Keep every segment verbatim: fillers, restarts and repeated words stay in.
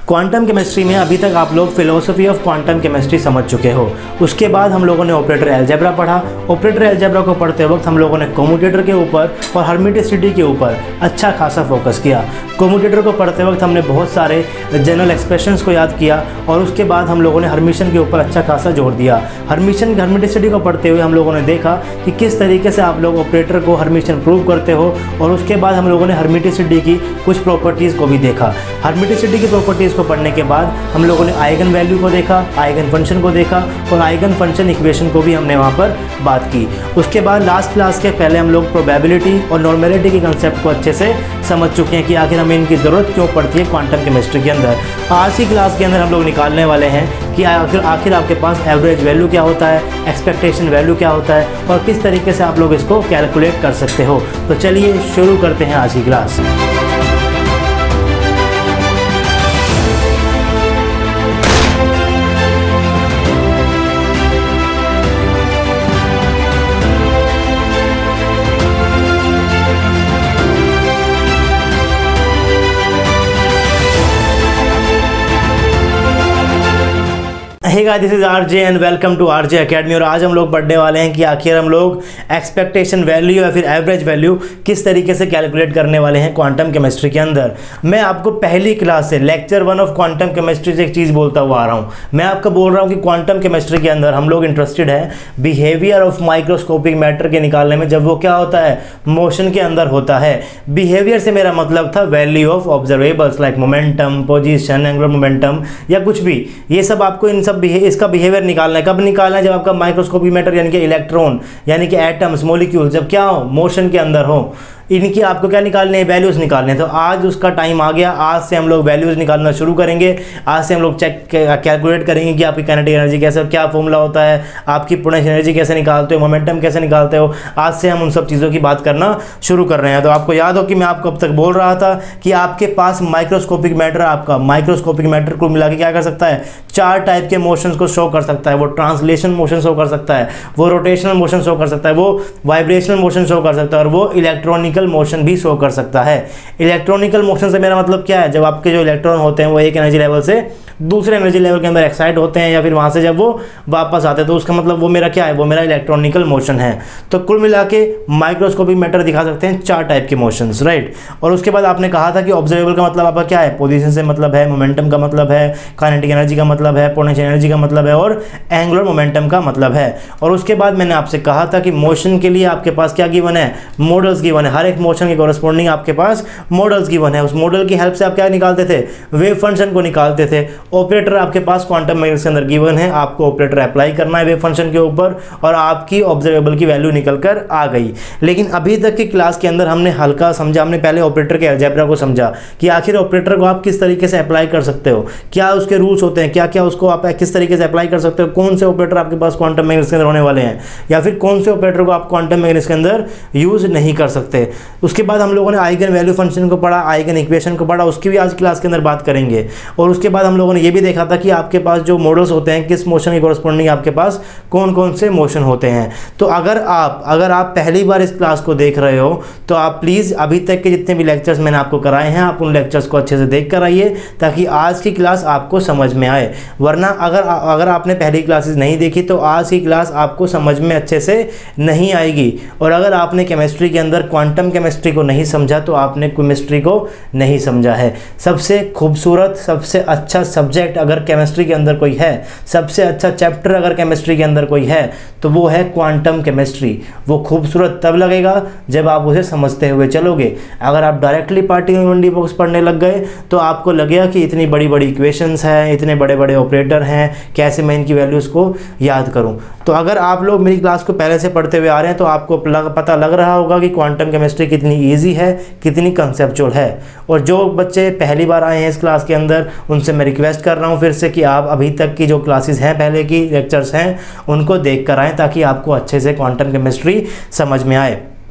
Quantum chemistry में अभी तक आप लोग फिलोसफी ऑफ क्वांटम केमिस्ट्री समझ चुके हो। उसके बाद हम लोगों ने ऑपरेटर अलजेब्रा पढ़ा। ऑपरेटर अलजेब्रा को पढ़ते वक्त हम लोगों ने कम्यूटेटर के ऊपर और हर्मिटिसिटी के ऊपर अच्छा खासा फोकस किया। कम्यूटेटर को पढ़ते वक्त हमने बहुत सारे जनरल एक्सप्रेशंस को याद किया और उसके बाद हम लोगों ने हर्मिशन के ऊपर अच्छा खासा जोर दिया। हर्मिशन हर्मिटिसिटी को पढ़ते हुए हम लोगों ने देखा कि किस तरीके से आप लोग ऑपरेटर को हर्मिशन प्रूव करते हो और उसके बाद हम लोगों ने हर्मिटिसिटी की कुछ प्रॉपर्टीज़ को भी देखा। हर्मिटिसिटी की प्रॉपर्टीज़ को पढ़ने के बाद हम लोगों ने आइगन वैल्यू को देखा, आइगन फंक्शन को देखा और आइगन फंक्शन इक्वेशन को भी हमने वहाँ पर बात की। उसके बाद लास्ट क्लास के पहले हम लोग प्रोबेबिलिटी और नॉर्मेलिटी के कंसेप्ट को अच्छे से समझ चुके हैं कि आखिर हमें इनकी ज़रूरत क्यों पड़ती है क्वांटम केमिस्ट्री के अंदर। आज की क्लास के अंदर हम लोग निकालने वाले हैं कि आखिर आखिर आपके पास एवरेज वैल्यू क्या होता है, एक्सपेक्टेशन वैल्यू क्या होता है और किस तरीके से आप लोग इसको कैलकुलेट कर सकते हो। तो चलिए शुरू करते हैं आज की class. Hey guys, this is RJ and welcome to RJ academy. और आज हम लोग पढ़ने वाले हैं कि आखिर हम लोग एक्सपेक्टेशन वैल्यू या फिर एवरेज वैल्यू किस तरीके से कैलकुलेट करने वाले हैं क्वांटम केमिस्ट्री के अंदर। मैं आपको पहली क्लास से lecture one of quantum chemistry से एक चीज़ बोलता हुआ आ रहा हूँ। मैं आपको बोल रहा हूँ कि क्वांटम केमिस्ट्री के अंदर हम लोग इंटरेस्टेड है बिहेवियर ऑफ माइक्रोस्कोपिक मैटर के निकालने में, जब वो क्या होता है मोशन के अंदर होता है। बिहेवियर से मेरा मतलब था value of observables like momentum, position, angular momentum या कुछ भी। ये सब आपको इन सब इसका बिहेवियर निकालना है। कब निकालना है? जब आपका माइक्रोस्कोपिक मैटर यानी कि इलेक्ट्रॉन यानी कि एटम्स, मॉलिक्यूल जब क्या हो मोशन के अंदर हो, इनकी आपको क्या निकालने हैं? वैल्यूज़ निकालने हैं। तो आज उसका टाइम आ गया। आज से हम लोग वैल्यूज़ निकालना शुरू करेंगे। आज से हम लोग चेक कैलकुलेट करेंगे कि आपकी काइनेटिक एनर्जी कैसे, क्या फॉर्मूला होता है, आपकी पोटेंशियल एनर्जी कैसे निकालते हो, मोमेंटम कैसे निकालते हो। आज से हम उन सब चीज़ों की बात करना शुरू कर रहे हैं। तो आपको याद हो कि मैं आपको अब तक बोल रहा था कि आपके पास माइक्रोस्कोपिक मैटर, आपका माइक्रोस्कोपिक मैटर को मिला के क्या कर सकता है? चार टाइप के मोशंस को शो कर सकता है। वो ट्रांसलेशन मोशन शो कर सकता है, वो रोटेशनल मोशन शो कर सकता है, वो वाइब्रेशनल मोशन शो कर सकता है और वो इलेक्ट्रॉनिकल मोशन भी शो कर सकता है। इलेक्ट्रॉनिकल मोशन से मेरा मतलब क्या है? जब आपके जो इलेक्ट्रॉन होते हैं वो एक एनर्जी लेवल से दूसरे एनर्जी लेवल के अंदर एक्साइट होते हैं या फिर वहाँ से जब वो वापस आते हैं, तो उसका मतलब वो मेरा क्या है? वो मेरा इलेक्ट्रॉनिकल मोशन है। तो कुल मिला के माइक्रोस्कोपिक मैटर दिखा सकते हैं चार टाइप के मोशंस, राइट। और उसके बाद आपने कहा था कि ऑब्जर्वेबल का मतलब आपका क्या है? पोजीशन से मतलब है, मोमेंटम का मतलब है, काइनेटिक एनर्जी का मतलब है, पोटेंशियल एनर्जी का मतलब है और एंगुलर मोमेंटम का मतलब है। और उसके बाद मैंने आपसे कहा था कि मोशन के लिए आपके पास क्या गिवन है? मॉडल्स गिवन है। हर एक मोशन के कॉरस्पॉन्डिंग आपके पास मॉडल्स गिवन है। उस मॉडल की हेल्प से आप क्या निकालते थे? वेव फंक्शन को निकालते थे। ऑपरेटर आपके पास क्वांटम मैकेनिक्स के अंदर गिवन है, आपको ऑपरेटर अप्लाई करना है वेव फंक्शन के ऊपर और आपकी ऑब्जर्वेबल की वैल्यू निकल कर आ गई। लेकिन अभी तक की क्लास के अंदर हमने हल्का समझा, हमने पहले ऑपरेटर के अलजेब्रा को समझा कि आखिर ऑपरेटर को आप किस तरीके से अप्लाई कर सकते हो, क्या उसके रूल्स होते हैं, क्या क्या उसको आप किस तरीके से अप्लाई कर सकते हो, कौन से ऑपरेटर आपके पास क्वांटम मैकेनिक्स के अंदर होने वाले हैं या फिर कौन से ऑपरेटर को आप क्वांटम मैकेनिक्स के अंदर यूज नहीं कर सकते। उसके बाद हम लोगों ने आइगन वैल्यू फंक्शन को पढ़ा, आइगन इक्वेशन को पढ़ा, उसकी भी आज क्लास के अंदर बात करेंगे। और उसके बाद हम लोगों ने ये भी देखा था कि आपके पास जो मॉडल्स होते हैं किस मोशन के कॉरस्पॉन्डिंग आपके पास कौन कौन से मोशन होते हैं। तो अगर आप अगर आप पहली बार इस क्लास को देख रहे हो तो आप प्लीज़ अभी तक के जितने भी लेक्चर्स मैंने आपको कराए हैं आप उन लेक्चर्स को अच्छे से देख कर आइए ताकि आज की क्लास आपको समझ में आए। वरना अगर अगर आपने पहली क्लासेस नहीं देखी तो आज की क्लास आपको समझ में अच्छे से नहीं आएगी। और अगर आपने केमिस्ट्री के अंदर क्वांटम केमिस्ट्री को नहीं समझा तो आपने केमिस्ट्री को नहीं समझा है। सबसे खूबसूरत, सबसे अच्छा सब्जेक्ट अगर केमिस्ट्री के अंदर कोई है, सबसे अच्छा चैप्टर अगर केमिस्ट्री के अंदर कोई है तो वो है क्वांटम केमिस्ट्री। वो खूबसूरत तब लगेगा जब आप उसे समझते हुए चलोगे। अगर आप डायरेक्टली पार्टिकल यूनिटी बॉक्स पढ़ने लग गए तो आपको लगेगा कि इतनी बड़ी बड़ी इक्वेशंस हैं, इतने बड़े बड़े ऑपरेटर हैं, कैसे मैं इनकी वैल्यूज़ को याद करूं। तो अगर आप लोग मेरी क्लास को पहले से पढ़ते हुए आ रहे हैं तो आपको लग, पता लग रहा होगा कि क्वांटम केमिस्ट्री कितनी ईजी है, कितनी कंसेप्चुअल है। और जो बच्चे पहली बार आए हैं इस क्लास के अंदर उनसे मैं रिक्वेस्ट कर रहा हूँ फिर से कि आप अभी तक की जो क्लासेस हैं, पहले की लेक्चर्स हैं, उनको देख कर आएँ ताकि आपको अच्छे से क्वांटम केमिस्ट्री समझ में आए।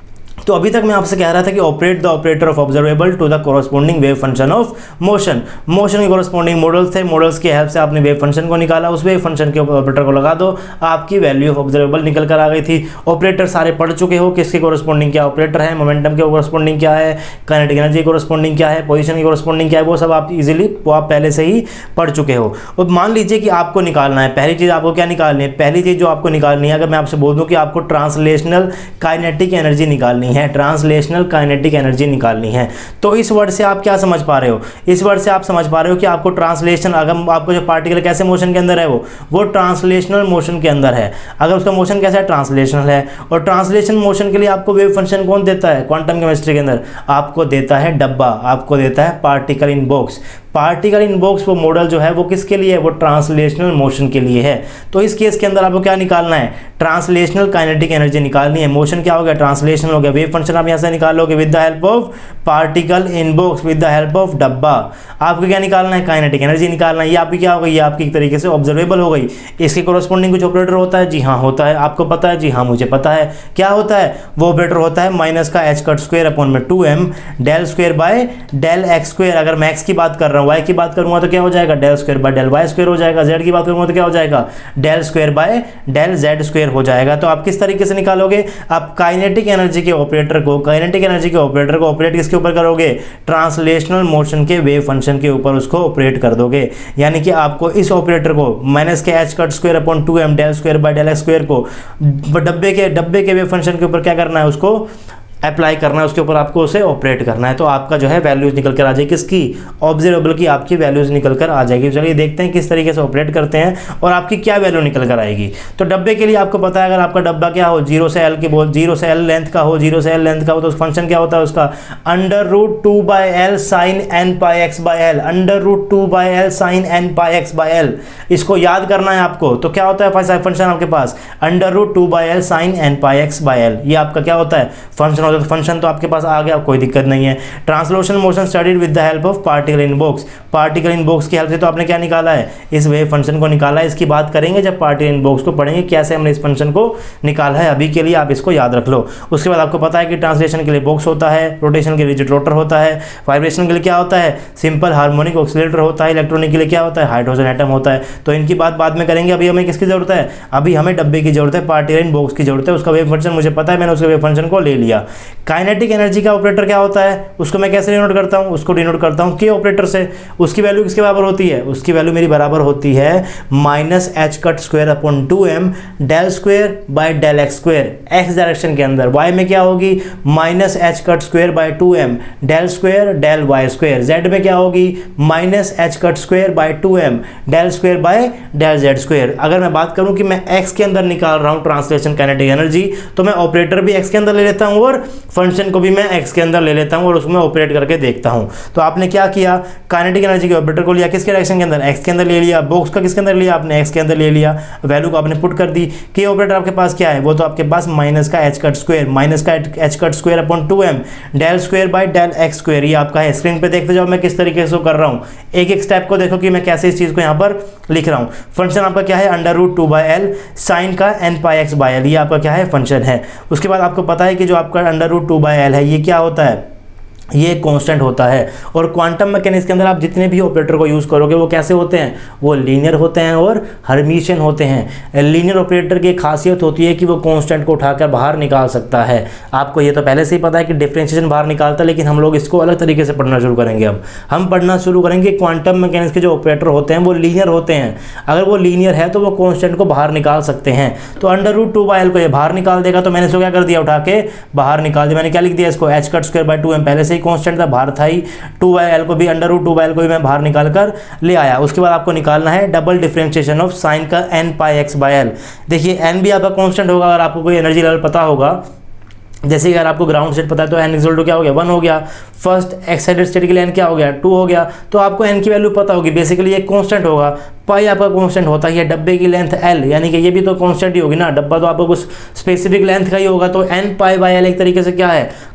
तो अभी तक मैं आपसे कह रहा था कि operate the operator of observable to the corresponding wave function of motion. Motion के कोरस्पोंडिंग मॉडल्स थे, मॉडल्स की हेल्प से आपने वेव फंक्शन को निकाला, उस वेव फंक्शन के ऑपरेटर को लगा दो, आपकी वैल्यू ऑफ ऑब्जर्वेबल निकल कर आ गई थी। ऑपरेटर सारे पढ़ चुके हो, किसके कोरस्पोंडिंग क्या ऑपरेटर है, मोमेंटम के कोरस्पोंडिंग क्या है, काइनेटिक एनर्जी कोरस्पोंडिंग क्या है, पोजीशन की कोरस्पोंडिंग क्या है, वो सब आप इजीली वो आप पहले से ही पढ़ चुके हो। अब मान लीजिए कि आपको निकालना है, पहली चीज़ आपको क्या निकालनी है, पहली चीज़ जो आपको निकालनी है, अगर मैं आपसे बोल दूं कि आपको ट्रांसलेशनल काइनेटिक एनर्जी निकालनी है, ट्रांसलेशनल काइनेटिक एनर्जी निकालनी है, तो इस वर्ड से आप क्या समझ पा रहे हो, इस वर्ड से आप समझ पा रहे हो कि आपको ट्रांसलेशन, अगर आपको जो पार्टिकल कैसे मोशन के अंदर है वो वो ट्रांसलेशनल मोशन के अंदर है। अगर उसका मोशन कैसा है, ट्रांसलेशनल है, और ट्रांसलेशन मोशन के लिए आपको वेव फंक्शन कौन देता है, क्वांटम केमिस्ट्री के अंदर आपको देता है डब्बा, आपको देता है particle in box. Particle in box वो मॉडल जो है वो किसके लिए है, वो ट्रांसलेशनल मोशन के लिए है। तो इस केस के अंदर आपको क्या निकालना है, ट्रांसलेशनल काइनेटिक एनर्जी निकालनी है। मोशन क्या हो गया, ट्रांसलेशनल हो गया, वेव फंक्शन आप यहाँ से निकालोगे with the help of particle in box, with the help of डब्बा। आपको क्या निकालना है, काइनेटिक एनर्जी निकालना है। ये आपकी क्या हो गई, ये आपकी एक तरीके से ऑब्जर्वेबल हो गई। इसके कोरस्पोंडिंग कुछ ऑपरेटर होता है, जी हाँ होता है, आपको पता है, जी हाँ मुझे पता है। क्या होता है, वो ऑपरेटर होता है माइनस का एच कट स्क्वायर अपॉन में two M del square by del X square. अगर मैं एक्स की बात कर रहा हूँ, वाई की बात करूंगा तो क्या हो जाएगा, del square by del Y square हो जाएगा। जेड की बात करूंगा तो क्या हो जाएगा, del square by del Z square हो जाएगा। तो आप किस तरीके से निकालोगे, आप काइनेटिक एनर्जी के ऑपरेटर को काइनेटिक एनर्जी के ऑपरेटर को ऑपरेट किसके ऊपर करोगे, ट्रांसलेशनल मोशन के वेव फंक्शन के ऊपर उसको ऑपरेट कर दोगे। यानी कि आपको इस ऑपरेटर को माइनस के H cut square upon two M del square by del X square को डब्बे के डब्बे के वेव फंक्शन के ऊपर क्या करना है, उसको अप्लाई करना है, उसके ऊपर आपको उसे ऑपरेट करना है। तो आपका जो है वैल्यूज निकल कर आ जाएगी, किसकी, ऑब्जर्वेबल की आपकी वैल्यूज निकल कर आ जाएगी। चलिए देखते हैं किस तरीके से ऑपरेट करते हैं और आपकी क्या वैल्यू निकल कर आएगी। तो डब्बे के लिए आपको पता है, अगर आपका डब्बा क्या हो, जीरो से एल के बोल जीरो से एल लेंथ का हो, जीरो से एल लेंथ का हो, तो फंक्शन क्या होता है उसका, under root two by L sine N pi x by L, under root two by L sine N pi x by L. इसको याद करना है आपको। तो क्या होता है फंक्शन आपके पास, under root two by L sine N pi x by L, ये आपका क्या होता है, फंक्शन होता है। फंक्शन तो आपके पास आ गया, कोई दिक्कत नहीं है। Translational motion studied with the help of particle in box, particle in box की हेल्प से तो आपने क्या निकाला है, इस वेव फंक्शन को निकाला है। इसकी बात करेंगे जब पार्टिकल इन बॉक्स को पढ़ेंगे, कैसे हमने इस फंक्शन को निकाला है। अभी के लिए आप इसको याद रख लो। उसके बाद आपको पता है कि ट्रांसलेशन के लिए बॉक्स होता है, रोटेशन के लिए रिजिड रोटर होता है, वाइब्रेशन के लिए क्या होता है, सिंपल हार्मोनिक ऑक्सीलेटर होता है, इलेक्ट्रॉनिक के लिए क्या होता है, हाइड्रोजन एटम होता है। तो इनकी बात बाद में करेंगे। अभी हमें किसकी जरूरत है, अभी हमें डब्बे की जरूरत है, पार्टिकल इन बॉक्स की जरूरत है। उसका वेव फंक्शन मुझे पता है, मैंने उसके वेव फंक्शन को ले लिया। काइनेटिक एनर्जी का ऑपरेटर क्या होता है, उसको मैं कैसे डिनोट करता हूं, उसको डिनोट करता हूं के ऑपरेटर से। उसकी वैल्यू किसके बराबर होती है, उसकी वैल्यू मेरी बराबर होती है minus H cut square upon two M del square by del X square, X direction के अंदर। वाई में क्या होगी, minus H cut square by two M del square del Y square. Z में क्या होगी, minus H cut square by two M del square by del Z square. अगर मैं बात करूं कि मैं एक्स के अंदर निकाल रहा हूं ट्रांसलेशन काइनेटिक एनर्जी, तो मैं ऑपरेटर भी एक्स के अंदर ले लेता हूं और फंक्शन को भी मैं एक्स के अंदर ले लेता हूं और उसको मैं ऑपरेट करके देखता हूं। तो आपने क्या किया, काइनेटिक एनर्जी के ऑपरेटर को लिया किसके डायरेक्शन के अंदर, एक्स के अंदर ले लिया। बॉक्स का किसके अंदर लिया, आपने एक्स के अंदर ले लिया। वैल्यू को आपने पुट कर दी। के ऑपरेटर आपके पास क्या है, वो तो आपके पास माइनस का एच कट स्क्वायर, माइनस का H cut square upon two M del square by del X square, ये आपका है। स्क्रीन पे देखते जाओ मैं किस तरीके से कर रहा हूं, एक एक स्टेप को देखो कि मैं कैसे इस चीज को यहां पर लिख रहा हूं। फंक्शन आपका क्या है, under root two by L sine का N pi x by L, ये आपका क्या है, फंक्शन है। उसके बाद आपको पता है कि जो आपका under root two by L है, ये क्या होता है, ये कांस्टेंट होता है। और क्वांटम मैकेनिक्स के अंदर आप जितने भी ऑपरेटर को यूज़ करोगे वो कैसे होते हैं, वो लीनियर होते हैं और हर्मिशियन होते हैं। लीनियर ऑपरेटर की खासियत होती है कि वो कांस्टेंट को उठाकर बाहर निकाल सकता है। आपको ये तो पहले से ही पता है कि डिफरेंशिएशन बाहर निकालता है, लेकिन हम लोग इसको अलग तरीके से पढ़ना शुरू करेंगे। अब हम पढ़ना शुरू करेंगे क्वांटम मैकेनिक्स के जो ऑपरेटर होते हैं वो लीनियर होते हैं। अगर वो लीनियर है तो वो कांस्टेंट को बाहर निकाल सकते हैं। तो under root two by L को ये बाहर निकाल देगा, तो मैंने इसको क्या कर दिया, उठा के बाहर निकाल दिया। मैंने क्या लिख दिया, इसको H cut square by two M, पहले से कांस्टेंट था, बाहर था ही। टू बाय एल को भी under root two by L को भी मैं बाहर निकाल कर ले आया। उसके बाद आपको निकालना है डबल डिफरेंशिएशन ऑफ साइन का N pi x by L. देखिए एन भी आपका कांस्टेंट होगा, अगर आपको कोई एनर्जी लेवल पता होगा, जैसे अगर आपको ग्राउंड स्टेट पता है तो एन इक्वल टू क्या हो गया, वन हो गया। फर्स्ट एक्साइटेड स्टेट के लिए एन क्या हो गया, टू हो गया। तो आपको एन की वैल्यू पता होगी, बेसिकली ये कांस्टेंट होगा। पाई आपका कांस्टेंट होता है, डब्बे की लेंथ एल, यानी कि ये भी तो कांस्टेंट ही होगी ना, डब्बा तो आपको कुछ स्पेसिफिक लेंथ का ही होगा। तो एन पाई बाय एल एक तरीके से क्या है,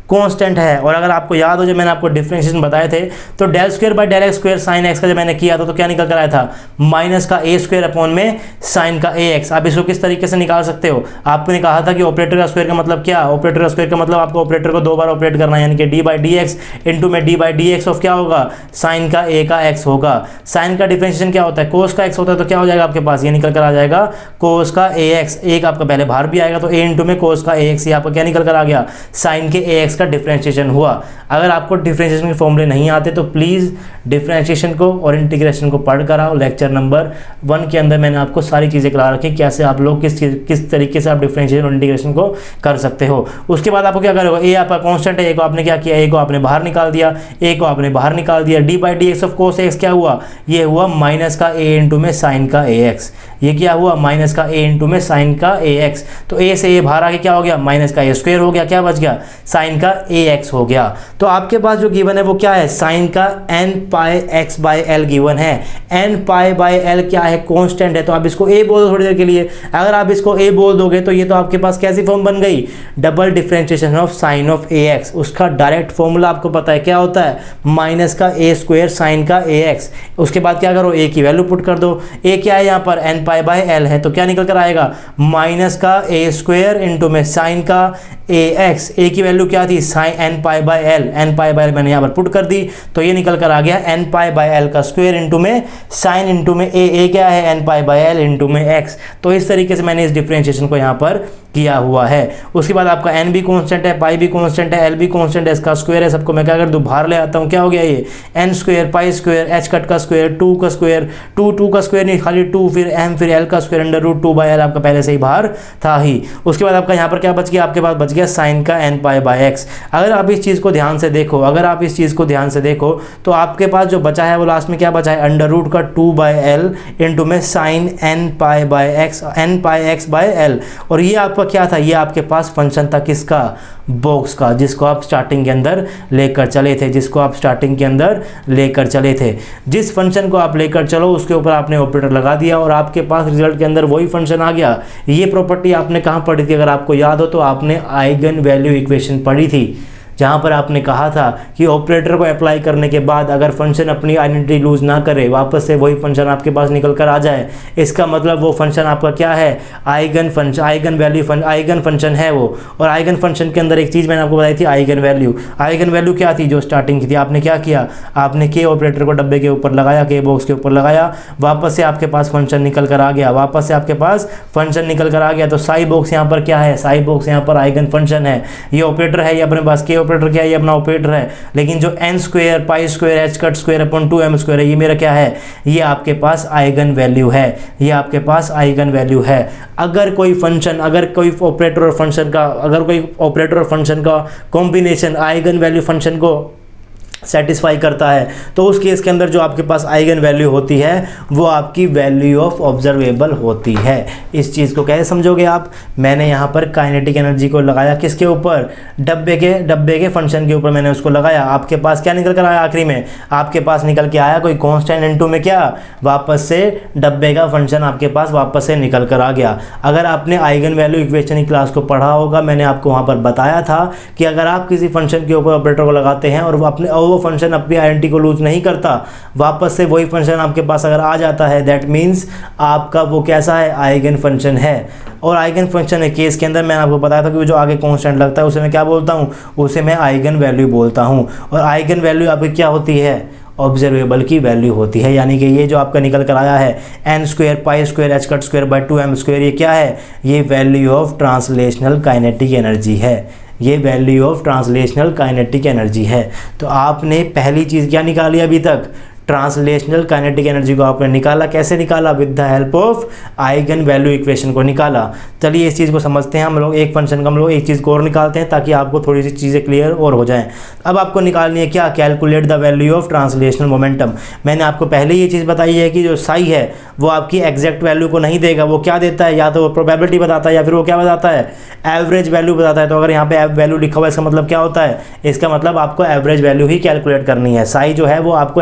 कांस्टेंट है। और अगर आपको याद हो जब मैंने आपको डिफरेंशिएशन बताए थे तो del square by del X square sine X का जब मैंने किया था तो क्या निकल कर आया था, माइनस का ए स्क्वायर अपॉन में साइन का ए एक्स। आप इसको किस तरीके से निकाल सकते हो, आपने कहा था कि ऑपरेटर का स्क्वायर का मतलब क्या, ऑपरेटर का स्क्वायर का मतलब आपको ऑपरेटर को दो बार ऑपरेट करना है, यानी कि D by D X into में D by D x of क्या होगा, साइन का ए का एक्स होगा। साइन का डिफरेंशिएशन क्या होता है, कोस का एक्स होता है, तो क्या हो जाएगा आपके पास, ये निकल कर आ जाएगा कोस का ए एक्स, एक आपका पहले बाहर भी आएगा तो ए इंटू में कोस का ए एक्स, ये आपका क्या निकल कर आ गया, साइन के ए एक्स का डिफरेंशिएशन हुआ। अगर आपको डिफरेंशिएशन के फॉर्मूले नहीं आते तो प्लीज़ डिफरेंशिएशन को और इंटीग्रेशन को पढ़ कर आओ। लेक्चर नंबर वन के अंदर मैंने आपको सारी चीज़ें करा रखी, कैसे आप लोग किस किस तरीके से आप डिफरेंशिएशन और इंटीग्रेशन को कर सकते हो। उसके बाद आपको क्या करोगे, ए आपका कांस्टेंट है, ए को आपने क्या किया, ए को आपने बाहर निकाल दिया, ए को आपने बाहर निकाल दिया, D by D x of cos X क्या हुआ, ये हुआ माइनस का ए इंटू में साइन का ए एक्स, ये क्या हुआ माइनस का ए इंटू में साइन का ए एक्स। तो ए से ए बाहर आके क्या हो गया, माइनस का ए स्क्वायर हो गया, क्या बच गया, साइन का ए एक्स हो गया। तो आपके पास जो गिवन है वो क्या है, साइन का N pi x by L given है। एन पाई बाई एल क्या है, कांस्टेंट है, तो आप इसको ए बोल दो थोड़ी देर के लिए। अगर आप इसको ए बोल दोगे तो ये तो आपके पास कैसी फॉर्म बन गई, double differentiation of sine of A X. उसका डायरेक्ट फॉर्मूला आपको पता है क्या होता है, माइनस का ए स्क्वायर साइन का ए एक्स। उसके बाद क्या करो, ए की वैल्यू पुट कर दो, ए क्या है यहाँ पर, एन पाई बाई एल है, तो क्या निकल कर आएगा, माइनस का ए स्क्वायर इंटू में साइन का ए एक्स। ए की वैल्यू क्या थी, sine N pi by L, N pi by L मैंने यहाँ पर पुट कर दी, तो ये निकल कर आ गया एन पाई बाई एल का स्क्वायर इंटू में साइन इंटू में ए, ए क्या है, N pi by L into में एक्स। तो इस तरीके से मैंने इस डिफरेंशिएशन को यहाँ पर किया हुआ है। उसके बाद आपका एन भी कांस्टेंट है, पाई भी कांस्टेंट है, एल भी कांस्टेंट है, इसका स्क्वायर है, सबको मैं क्या कर दूं, बाहर ले आता हूँ, क्या हो गया ये, N square pi square H cut का स्क्वायर टू का स्क्वायर, टू टू का स्क्वायर नहीं खाली टू, फिर एम फिर एल का square under root two by L, आपका पहले से ही बाहर था ही। उसके बाद आपका यहाँ पर क्या बच गया, आपके पास बच गया साइन का एन पाई बाई एक्स। अगर आप इस चीज़ को ध्यान से देखो, अगर आप इस चीज़ को ध्यान से देखो तो आपके पास जो बचा है वो लास्ट में क्या बचा है, अंडर रूट का टू बाई एल इंटू में sine N pi by X, N pi x by L. और ये आपका क्या था, ये आपके पास फंक्शन था किसका, बॉक्स का, जिसको आप स्टार्टिंग के अंदर लेकर चले थे, जिसको आप स्टार्टिंग के अंदर लेकर चले थे। जिस फंक्शन को आप लेकर चलो उसके ऊपर आपने ऑपरेटर लगा दिया और आपके पास रिजल्ट के अंदर वही फंक्शन आ गया। ये प्रॉपर्टी आपने कहाँ पढ़ी थी, अगर आपको याद हो तो आपने आइगन वैल्यू इक्वेशन पढ़ी थी, जहाँ पर आपने कहा था कि ऑपरेटर को अप्लाई करने के बाद अगर फंक्शन अपनी आइडेंटिटी लूज ना करे, वापस से वही फंक्शन आपके पास निकल कर आ जाए, इसका मतलब वो फंक्शन आपका क्या है, eigen function, eigen value function, eigen function है वो। और आइगन फंक्शन के अंदर एक चीज़ मैंने आपको बताई थी, आइगन वैल्यू। आइगन वैल्यू क्या थी, जो स्टार्टिंग की थी, आपने क्या किया, आपने के ऑपरेटर को डब्बे के ऊपर लगाया, के बॉक्स के ऊपर लगाया, वापस से आपके पास फंक्शन निकल कर आ गया, वापस से आपके पास फंक्शन निकल कर आ गया। तो साई बॉक्स यहाँ पर क्या है, साई बॉक्स यहाँ पर आइगन फंक्शन है। ये ऑपरेटर है, ये अपने पास के ऑपरेटर क्या है, ये अपना ऑपरेटर है। लेकिन जो N square pi square H cut square upon two M square है, ये मेरा क्या है, ये आपके पास आइगन वैल्यू है, ये आपके पास आइगन वैल्यू है। अगर कोई फंक्शन, अगर कोई ऑपरेटर और फंक्शन का, अगर कोई ऑपरेटर और फंक्शन का कॉम्बिनेशन आइगन वैल्यू फंक्शन को सेटिस्फाई करता है तो उस केस के अंदर जो आपके पास आइगन वैल्यू होती है वो आपकी वैल्यू ऑफ ऑब्जर्वेबल होती है। इस चीज़ को कैसे समझोगे आप, मैंने यहाँ पर काइनेटिक एनर्जी को लगाया किसके ऊपर, डब्बे के डब्बे के फंक्शन के ऊपर मैंने उसको लगाया। आपके पास क्या निकल कर आया, आखिरी में आपके पास निकल के आया कोई कांस्टेंट इनटू में क्या, वापस से डब्बे का फंक्शन आपके पास वापस से निकल कर आ गया। अगर आपने आइगन वैल्यू इक्वेशन की क्लास को पढ़ा होगा, मैंने आपको वहाँ पर बताया था कि अगर आप किसी फंक्शन के ऊपर ऑपरेटर को लगाते हैं और वो अपने वो फंक्शन अपनी आइडेंटिटी को लूज नहीं करता, वापस से वही फंक्शन आपके पास अगर आ जाता है, दैट मीन्स आपका वो कैसा है, आइगन फंक्शन है। और आइगन फंक्शन केस के अंदर मैंने आपको बताया था कि वो जो आगे कांस्टेंट लगता है उसे मैं क्या बोलता हूँ, उसे मैं आइगन वैल्यू बोलता हूँ। और आइगन वैल्यू आपकी क्या होती है, ऑब्जर्वेबल की वैल्यू होती है। यानी कि ये जो आपका निकल कर आया है n square pi square H cut square by two M square, ये क्या है, ये value of translational kinetic energy है, ये value of translational kinetic energy है। तो आपने पहली चीज़ क्या निकाली अभी तक, ट्रांसलेशनल काइनेटिक एनर्जी को आपने निकाला। कैसे निकाला, with the help of eigen value equation को निकाला। चलिए इस चीज़ को समझते हैं हम लोग, एक फंक्शन का हम लोग एक चीज़ को और निकालते हैं ताकि आपको थोड़ी सी चीज़ें क्लियर और हो जाएं। अब आपको निकालनी है क्या, calculate the value of translational momentum. मैंने आपको पहले ये चीज़ बताई है कि जो साई है वो आपकी एग्जैक्ट वैल्यू को नहीं देगा, वो क्या देता है, या तो वो प्रोबेबिलिटी बताता है या फिर वो क्या बताता है, एवरेज वैल्यू बताता है। तो अगर यहाँ पे वैल्यू लिखा हुआ है इसका मतलब क्या होता है, इसका मतलब आपको एवरेज वैल्यू ही कैलकुलेट करनी है। साई जो है वो आपको एग्जैक्ट वैल्यू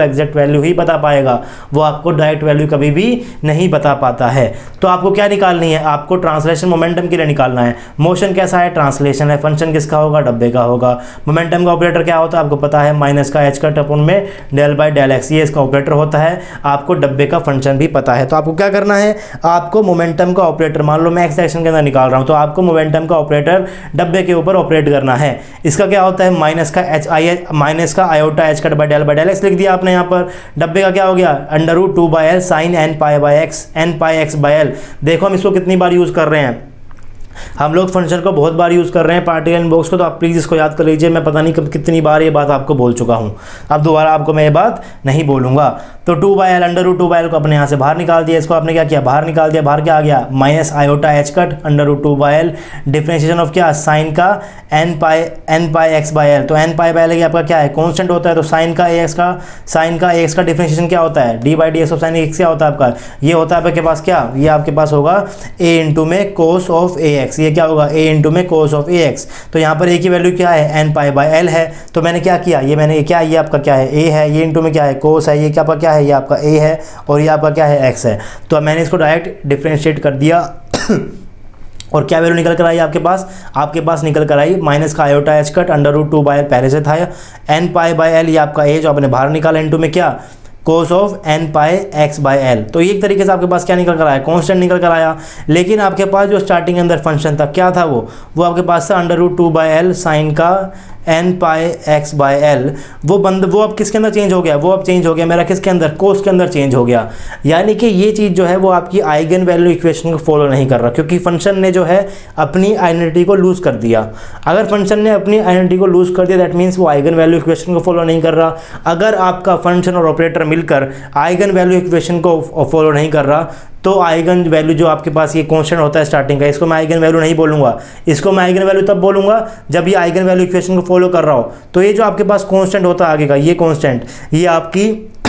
वैल्यू ही बता पाएगा, वो आपको डायरेक्ट वैल्यू कभी भी नहीं बता पाता है। तो आपको क्या निकालनी है, आपको ट्रांसलेशन मोमेंटम के लिए निकालना है। मोशन कैसा है, ट्रांसलेशन है, फंक्शन किसका होगा, डब्बे का होगा। मोमेंटम का ऑपरेटर क्या होता है आपको पता है, माइनस का एच कट अपन में डेल बाय डेल एक्स, ये इसका ऑपरेटर होता है। आपको डब्बे का फंक्शन भी पता है। तो आपको क्या करना है, आपको मोमेंटम का ऑपरेटर, मान लो मैं एक्स डायरेक्शन के अंदर निकाल रहा हूं, तो आपको मोमेंटम का ऑपरेटर डब्बे के ऊपर ऑपरेट करना है। इसका क्या होता है, माइनस का एच आई माइनस का iota H cut by del by del x लिख दिया आपने यहाँ पर। डब्बे का क्या हो गया, under root two by L sine N pi by x, N pi x by l. देखो हम इसको कितनी बार यूज कर रहे हैं, हम लोग फंक्शन को बहुत बार यूज़ कर रहे हैं पार्टिकल इन बॉक्स को, तो आप प्लीज़ इसको याद कर लीजिए। मैं पता नहीं कब कितनी बार ये बात आपको बोल चुका हूँ, अब दोबारा आपको मैं ये बात नहीं बोलूँगा। तो two by l under root two by L को अपने यहाँ से बाहर निकाल दिया, इसको आपने क्या किया, बाहर निकाल दिया। बाहर क्या आ गया, minus iota H cut under root two by l, differentiation of क्या, साइन का N pi n pi x by l. तो एन पाई बाय एल आपका क्या है, कॉन्स्टेंट होता है। तो साइन का ए एक्स का साइन का ए एक्स का डिफरेंशिएशन क्या होता है, d by D x of sine x क्या होता है आपका, ये होता है आपके पास क्या, ये आपके पास होगा ए इंटू में कोस ऑफ ए एक्स, ये क्या होगा ए इंटू में कोस ऑफ ए एक्स। तो यहाँ पर ए की वैल्यू क्या है, एन पाई बाय एल है। तो मैंने क्या किया, ये मैंने क्या, ये आपका क्या है ए है, ये इंटू में क्या है कोस है, ये क्या आपका क्या है, ये आपका ए है और ये आपका क्या है एक्स है। तो अब मैंने इसको डायरेक्ट डिफरेंशिएट कर दिया और क्या वैल्यू निकल कर आई आपके पास, आपके पास निकल कर आई माइनस का iota H cut under root two by l पहले से था, एन पाई बाय एल ये आपका ए जो आपने बाहर निकाला इंटू में क्या cos of n pi x by l. तो एक तरीके से आपके पास क्या निकल कर आया, कांस्टेंट निकल कर आया। लेकिन आपके पास जो स्टार्टिंग अंदर फंक्शन था क्या था, वो वो आपके पास था under root two by L sine का N pi x by l. वो बंद वो अब किसके अंदर चेंज हो गया, वो अब चेंज हो गया मेरा किसके अंदर, कोस के अंदर चेंज हो गया। यानी कि ये चीज़ जो है वो आपकी आइगन वैल्यू इक्वेशन को फॉलो नहीं कर रहा, क्योंकि फंक्शन ने जो है अपनी आइडेंटिटी को लूज कर दिया। अगर फंक्शन ने अपनी आइडेंटिटी को लूज कर दिया दैट मीन्स वो आइगन वैल्यू इक्वेशन को फॉलो नहीं कर रहा। अगर आपका फंक्शन और ऑपरेटर मिलकर आइगन वैल्यू इक्वेशन को फॉलो नहीं कर रहा, तो आइगन वैल्यू जो आपके पास ये कांस्टेंट होता है स्टार्टिंग का, इसको मैं आइगन वैल्यू नहीं बोलूँगा। इसको मैं आइगन वैल्यू तब बोलूँगा जब ये आइगन वैल्यू इक्वेशन को फॉलो कर रहा हो। तो ये जो आपके पास कांस्टेंट होता है आगे का, ये कांस्टेंट ये आपकी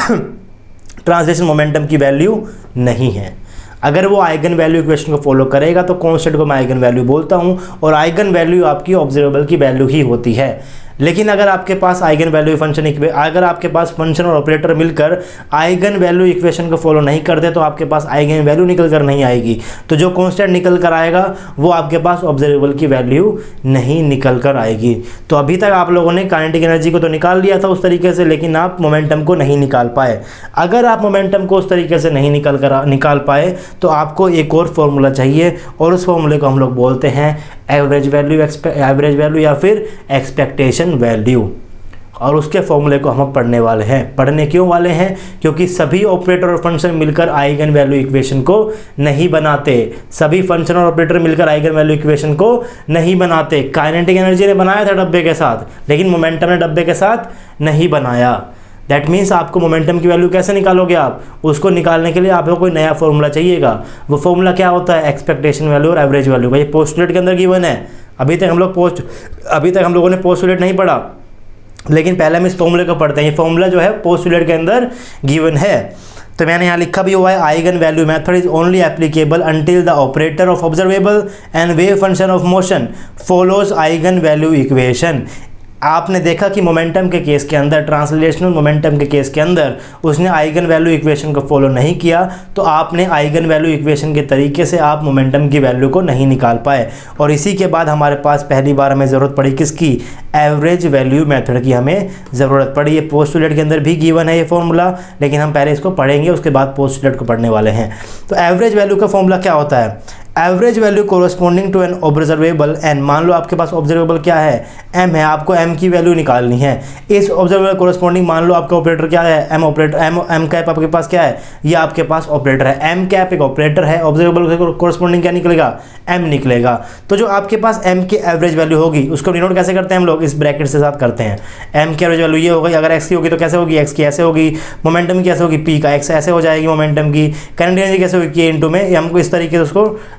ट्रांसलेशन मोमेंटम की वैल्यू नहीं है। अगर वो आइगन वैल्यू इक्वेशन को फॉलो करेगा तो कांस्टेंट को मैं आइगन वैल्यू बोलता हूँ, और आइगन वैल्यू आपकी ऑब्जर्वेबल की वैल्यू ही होती है। लेकिन अगर आपके पास आइगन वैल्यू फंक्शन अगर आपके पास फंक्शन और ऑपरेटर मिलकर आइगन वैल्यू इक्वेशन को फॉलो नहीं करते, तो आपके पास आइगन वैल्यू निकल कर नहीं आएगी। तो जो कांस्टेंट निकल कर आएगा वो आपके पास ऑब्जर्वेबल की वैल्यू नहीं निकल कर आएगी। तो अभी तक आप लोगों ने काइनेटिक एनर्जी को तो निकाल लिया था उस तरीके से, लेकिन आप मोमेंटम को नहीं निकाल पाए। अगर आप मोमेंटम को उस तरीके से नहीं निकल कर निकाल पाए तो आपको एक और फॉर्मूला चाहिए, और उस फॉर्मूले को हम लोग बोलते हैं एवरेज वैल्यू एवरेज वैल्यू या फिर एक्सपेक्टेशन वैल्यू। और उसके फॉर्मूले को हम पढ़ने वाले हैं। पढ़ने क्यों वाले हैं, क्योंकि सभी ऑपरेटर और फंक्शन मिलकर आइगन वैल्यू इक्वेशन को नहीं बनाते। सभी फंक्शन और ऑपरेटर मिलकर आइगन वैल्यू इक्वेशन को नहीं बनाते। काइनेटिक एनर्जी ने बनाया था डब्बे के साथ, लेकिन मोमेंटम ने डब्बे के साथ नहीं बनाया। दैट मीन्स आपको मोमेंटम की वैल्यू कैसे निकालोगे आप, उसको निकालने के लिए आपको कोई नया फॉर्मूला चाहिएगा। वो फॉर्मूला क्या होता है, एक्सपेक्टेशन वैल्यू और एवरेज वैल्यू का। ये पोस्टुलेट के अंदर गिवन है। अभी तक हम लोग पोस्ट अभी तक हम लोगों ने पोस्टुलेट नहीं पढ़ा, लेकिन पहले हम इस फॉर्मूले को पढ़ते हैं। ये फॉर्मूला जो है पोस्टुलेट के अंदर गिवन है। तो मैंने यहाँ लिखा भी हुआ है, eigen value method is only applicable until the operator of observable and wave function of motion follows eigen value equation. आपने देखा कि मोमेंटम के केस के अंदर, ट्रांसलेशनल मोमेंटम के केस के अंदर उसने आइगन वैल्यू इक्वेशन को फॉलो नहीं किया, तो आपने आइगन वैल्यू इक्वेशन के तरीके से आप मोमेंटम की वैल्यू को नहीं निकाल पाए। और इसी के बाद हमारे पास पहली बार हमें ज़रूरत पड़ी किसकी, एवरेज वैल्यू मेथड की हमें ज़रूरत पड़ी। ये पोस्टुलेट के अंदर भी गिवन है ये फॉर्मूला, लेकिन हम पहले इसको पढ़ेंगे, उसके बाद पोस्टुलेट को पढ़ने वाले हैं। तो एवरेज वैल्यू का फॉर्मूला क्या होता है, average value corresponding to an observable n. मान लो आपके पास ऑब्जर्वेबल क्या है, एम है, आपको एम की वैल्यू निकालनी है। इस ऑब्जर्वेबल कोरोस्पोंडिंग मान लो आपका ऑपरेटर क्या है, m operator, m m cap आपके पास क्या है, ये आपके पास ऑपरेटर है। एम कैप एक ऑपरेटर है, ऑब्जर्वेबल कोरोस्पोंडिंग क्या निकलेगा, एम निकलेगा। तो जो आपके पास एम की एवरेज वैल्यू होगी उसको डिनोट कैसे करते हैं हम लोग, इस ब्रैकेट से साथ करते हैं। एम की एवरेज वैल्यू ये होगी, अगर एक्स की होगी तो कैसे होगी, एक्स की ऐसे होगी। मोमेंटम की कैसे होगी, पी का एक्स ऐसे हो जाएगी मोमेंटम की। काइनेटिक एनर्जी कैसे होगी, के इंटू में। हमको इस तरीके से उसको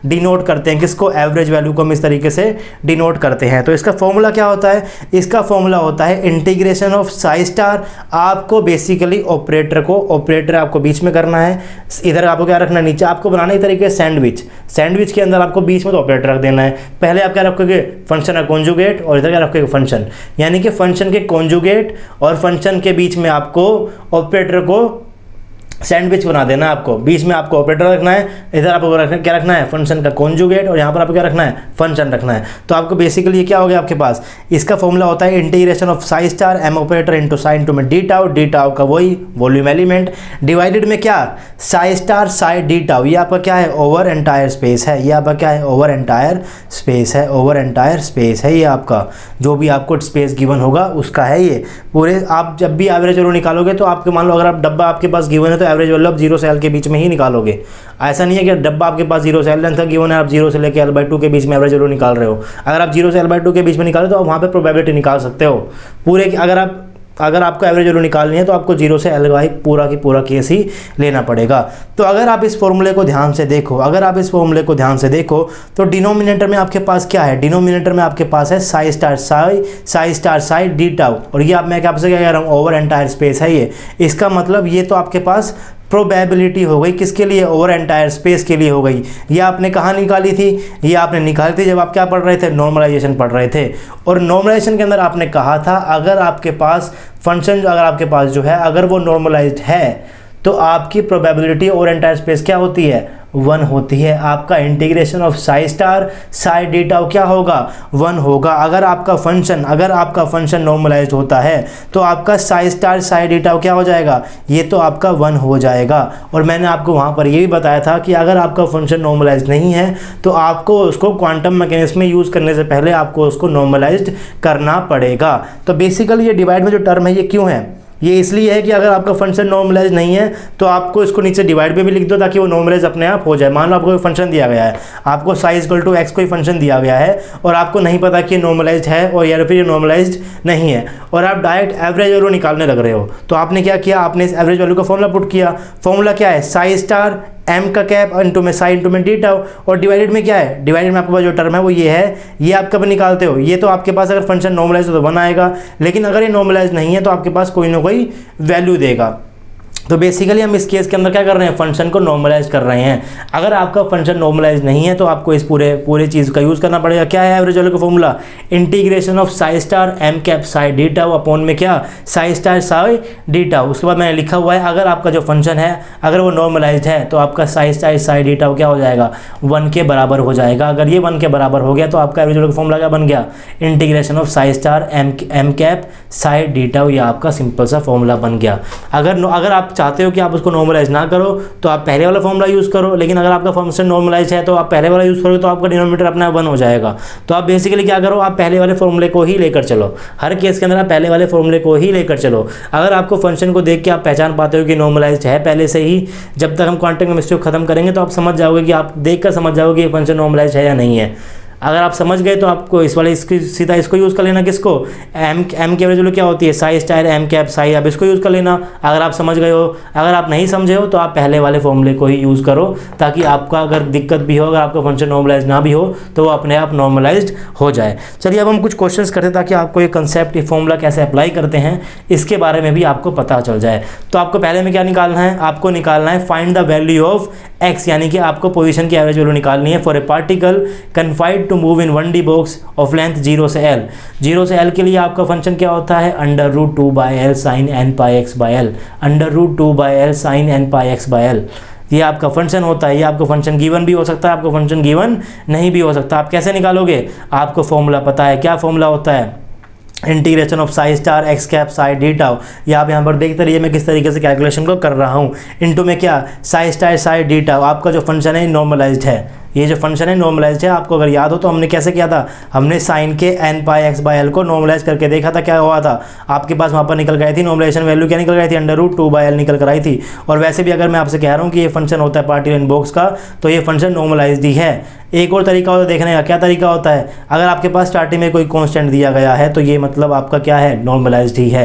डिनोट करते हैं किसको, एवरेज वैल्यू को हम इस तरीके से डिनोट करते हैं। तो इसका फॉर्मूला क्या होता है, इसका फॉर्मूला होता है इंटीग्रेशन ऑफ साई स्टार। आपको बेसिकली ऑपरेटर को ऑपरेटर आपको बीच में करना है, इधर आपको क्या रखना है, नीचे आपको बनाना है तरीके सैंडविच, सैंडविच के अंदर आपको बीच में तो ऑपरेटर रख देना है। पहले आप क्या रखोगे, फंक्शन का कॉन्जुगेट, और इधर क्या रखोगे, फंक्शन, यानी कि फंक्शन के कॉन्जुगेट और फंक्शन के बीच में आपको ऑपरेटर को सैंडविच बना देना। आपको बीच में आपको ऑपरेटर रखना है, इधर आपको रखना क्या रखना है, फंक्शन का कॉन्जुगेट, और यहाँ पर आपको क्या रखना है, फंक्शन रखना है। तो आपको बेसिकली ये क्या हो गया आपके पास, इसका फॉर्मूला होता है integration of psi star m operator into psi into में डी टाउ, डी टाउ का वही वॉल्यूम एलिमेंट डिवाइडेड में क्या, psi star psi D tau, ये आपका क्या है, ओवर एंटायर स्पेस है, ये आपका क्या है, ओवर एंटायर स्पेस है, ओवर एंटायर स्पेस है, ये आपका जो भी आपको स्पेस गिवन होगा उसका है ये पूरे। आप जब भी एवरेज वैल्यू निकालोगे तो आपके मान लो अगर आप डब्बा आपके पास गिवन है तो एवरेज वैल्यू आप जीरो से एल के बीच में ही निकालोगे। ऐसा नहीं है कि डब्बा आपके पास जीरो से एल लेंथ का गिवन है, आप जीरो से लेकर एल बाई टू के बीच में एवरेज वैल्यू निकाल रहे हो। अगर आप जीरो से एल बाई टू के बीच में निकालो तो आप वहाँ पे प्रोबेबिलिटी निकाल सकते हो पूरे। अगर आप अगर आपको एवरेज वैल्यू निकालनी है तो आपको जीरो से एल वाई पूरा की पूरा केस ही लेना पड़ेगा। तो अगर आप इस फॉर्मूले को ध्यान से देखो अगर आप इस फॉर्मूले को ध्यान से देखो तो डिनोमिनेटर में आपके पास क्या है, डिनोमिनेटर में आपके पास है psi star psi psi star psi D tau, और ये आप मैं आपसे क्या कह रहा हूँ, ओवर एंटायर स्पेस है ये। इसका मतलब ये तो आपके पास प्रोबेबिलिटी हो गई, किसके लिए, ओवर एंटायर स्पेस के लिए हो गई। ये आपने कहाँ निकाली थी, ये आपने निकाली थी जब आप क्या पढ़ रहे थे, नॉर्मलाइजेशन पढ़ रहे थे। और नॉर्मलाइजेशन के अंदर आपने कहा था अगर आपके पास फंक्शन अगर आपके पास जो है अगर वो नॉर्मलाइज्ड है तो आपकी प्रोबेबिलिटी ओवर एंटायर स्पेस क्या होती है, वन होती है। आपका integration of psi star psi D tau क्या होगा, वन होगा। अगर आपका फंक्शन अगर आपका फंक्शन नॉर्मलाइज्ड होता है तो आपका psi star psi D tau क्या हो जाएगा, ये तो आपका वन हो जाएगा। और मैंने आपको वहाँ पर ये भी बताया था कि अगर आपका फंक्शन नॉर्मलाइज्ड नहीं है तो आपको उसको क्वांटम मैकेनिज्म में यूज़ करने से पहले आपको उसको नॉर्मलाइज्ड करना पड़ेगा। तो बेसिकली ये डिवाइड में जो टर्म है ये क्यों है, ये इसलिए है कि अगर आपका फंक्शन नॉर्मलाइज नहीं है तो आपको इसको नीचे डिवाइड पे भी लिख दो ताकि वो नॉर्मलाइज अपने आप हो जाए। मान लो आपको कोई फंक्शन दिया गया है, आपको साइज इक्वल टू एक्स कोई फंक्शन दिया गया है और आपको नहीं पता कि ये नॉर्मलाइज्ड है और या फिर ये नॉर्मलाइज्ड नहीं है, और आप डायरेक्ट एवरेज वैल्यू निकालने लग रहे हो। तो आपने क्या किया, आपने इस एवरेज वैल्यू का फॉर्मूला पुट किया। फॉर्मूला क्या है, साई स्टार एम का कैप इंटू में साई इंटू में डी टाउ, और डिवाइडेड में क्या है, डिवाइडेड में आपके पास जो टर्म है वो ये है, ये आप कब निकालते हो, ये तो आपके पास अगर फंक्शन नॉर्मलाइज हो तो वन आएगा, लेकिन अगर ये नॉर्मलाइज नहीं है तो आपके पास कोई ना कोई वैल्यू देगा। तो बेसिकली हम इस केस के अंदर क्या कर रहे हैं, फंक्शन को नॉर्मलाइज कर रहे हैं। अगर आपका फंक्शन नॉर्मलाइज नहीं है तो आपको इस पूरे पूरे चीज़ का यूज़ करना पड़ेगा। क्या है एवरेज वैल्यू का formula, integration of psi star m cap psi D tau upon में क्या, psi star psi D tau. उसके बाद मैंने लिखा हुआ है अगर आपका जो फंक्शन है अगर वो नॉर्मलाइज है तो आपका psi star psi D tau क्या हो जाएगा, वन के बराबर हो जाएगा। अगर ये वन के बराबर हो गया तो आपका एवरेज वैल्यू का फॉर्मूला क्या बन गया, integration of psi star m m cap psi D tau, ये आपका सिंपल सा फॉर्मूला बन गया। अगर अगर आप चाहते हो कि आप उसको नॉर्मलाइज ना करो तो आप पहले वाला फॉर्मूला यूज़ करो, लेकिन अगर आपका फंक्शन नॉर्मलाइज है तो आप पहले वाला यूज़ करोगे तो आपका डिनोमिनेटर अपना वन हो जाएगा। तो आप बेसिकली क्या करो, आप पहले वाले फॉर्मूले को ही लेकर चलो, हर केस के अंदर आप पहले वाले फॉर्मूले को ही लेकर चलो। अगर आपको फंक्शन को देख के आप पहचान पाते हो कि नॉर्मलाइज है पहले से ही, जब तक हम क्वांटम केमिस्ट्री को खत्म करेंगे तो आप समझ जाओगे कि आप देख कर समझ जाओगे कि ये फंक्शन नॉर्मलाइज है या नहीं है। अगर आप समझ गए तो आपको इस वाले इसकी सीधा इसको यूज़ कर लेना, किसको, एम एम की एवरेज वैल्यू क्या होती है, psi star m cap psi, आप इसको यूज़ कर लेना अगर आप समझ गए हो। अगर आप नहीं समझे हो तो आप पहले वाले फॉर्मूले को ही यूज़ करो ताकि आपका अगर दिक्कत भी हो, अगर आपका फंक्शन नॉर्मलाइज ना भी हो तो वो अपने आप नॉर्मलाइज्ड हो जाए। चलिए अब हम कुछ क्वेश्चंस करते हैं ताकि आपको ये कंसेप्ट, ये फॉर्मूला कैसे अप्लाई करते हैं इसके बारे में भी आपको पता चल जाए। तो आपको पहले में क्या निकालना है, आपको निकालना है find the value of x, यानी कि आपको पोजीशन की एवरेज वैल्यू निकालनी है for a particle confined to move in one D box of length zero से एल। जीरो से एल के लिए आपका फंक्शन क्या होता है, under root two by L sine N pi x by L, under root two by L sine N pi x by L, ये आपका फंक्शन होता है। ये आपका फंक्शन गिवन भी हो सकता है, आपका फंक्शन गिवन नहीं भी हो सकता। आप कैसे निकालोगे, आपको फॉर्मूला पता है, क्या फॉर्मूला होता है, integration of psi star x cap psi D tau. ये आप यहाँ पर देखते रहिए मैं किस तरीके से कैलकुलेशन को कर रहा हूँ। इनटू में क्या, psi star psi D tau, आपका जो फंक्शन है नॉर्मलाइज्ड है, ये जो फंक्शन है नॉर्मलाइज्ड है। आपको अगर याद हो तो हमने कैसे किया था, हमने साइन के n pi x by l को नॉर्मलाइज करके देखा था, क्या हुआ था, आपके पास वहाँ पर निकल गई थी नॉर्मलाइजेशन वैल्यू, क्या निकल गई थी, under root two by l निकल कर आई थी। और वैसे भी अगर मैं आपसे कह रहा हूँ कि ये फंक्शन होता है पार्टिकल इन बॉक्स का तो ये फंक्शन नॉर्मलाइज्ड ही है। एक और तरीका होता है देखने का, क्या तरीका होता है, अगर आपके पास स्टार्टिंग में कोई कॉन्स्टेंट दिया गया है तो ये मतलब आपका क्या है, नॉर्मलाइज्ड ही है।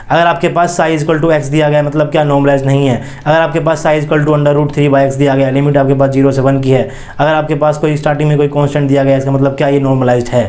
अगर आपके पास साइज इक्वल टू एक्स दिया गया है मतलब क्या नॉर्मलाइज नहीं है। अगर आपके पास psi is equal to under root three by x दिया गया है, लिमिट आपके पास जीरो से वन की है। अगर आपके पास कोई स्टार्टिंग में कोई कॉन्स्टेंट दिया गया है, इसका मतलब क्या ये नॉर्मलाइज्ड है।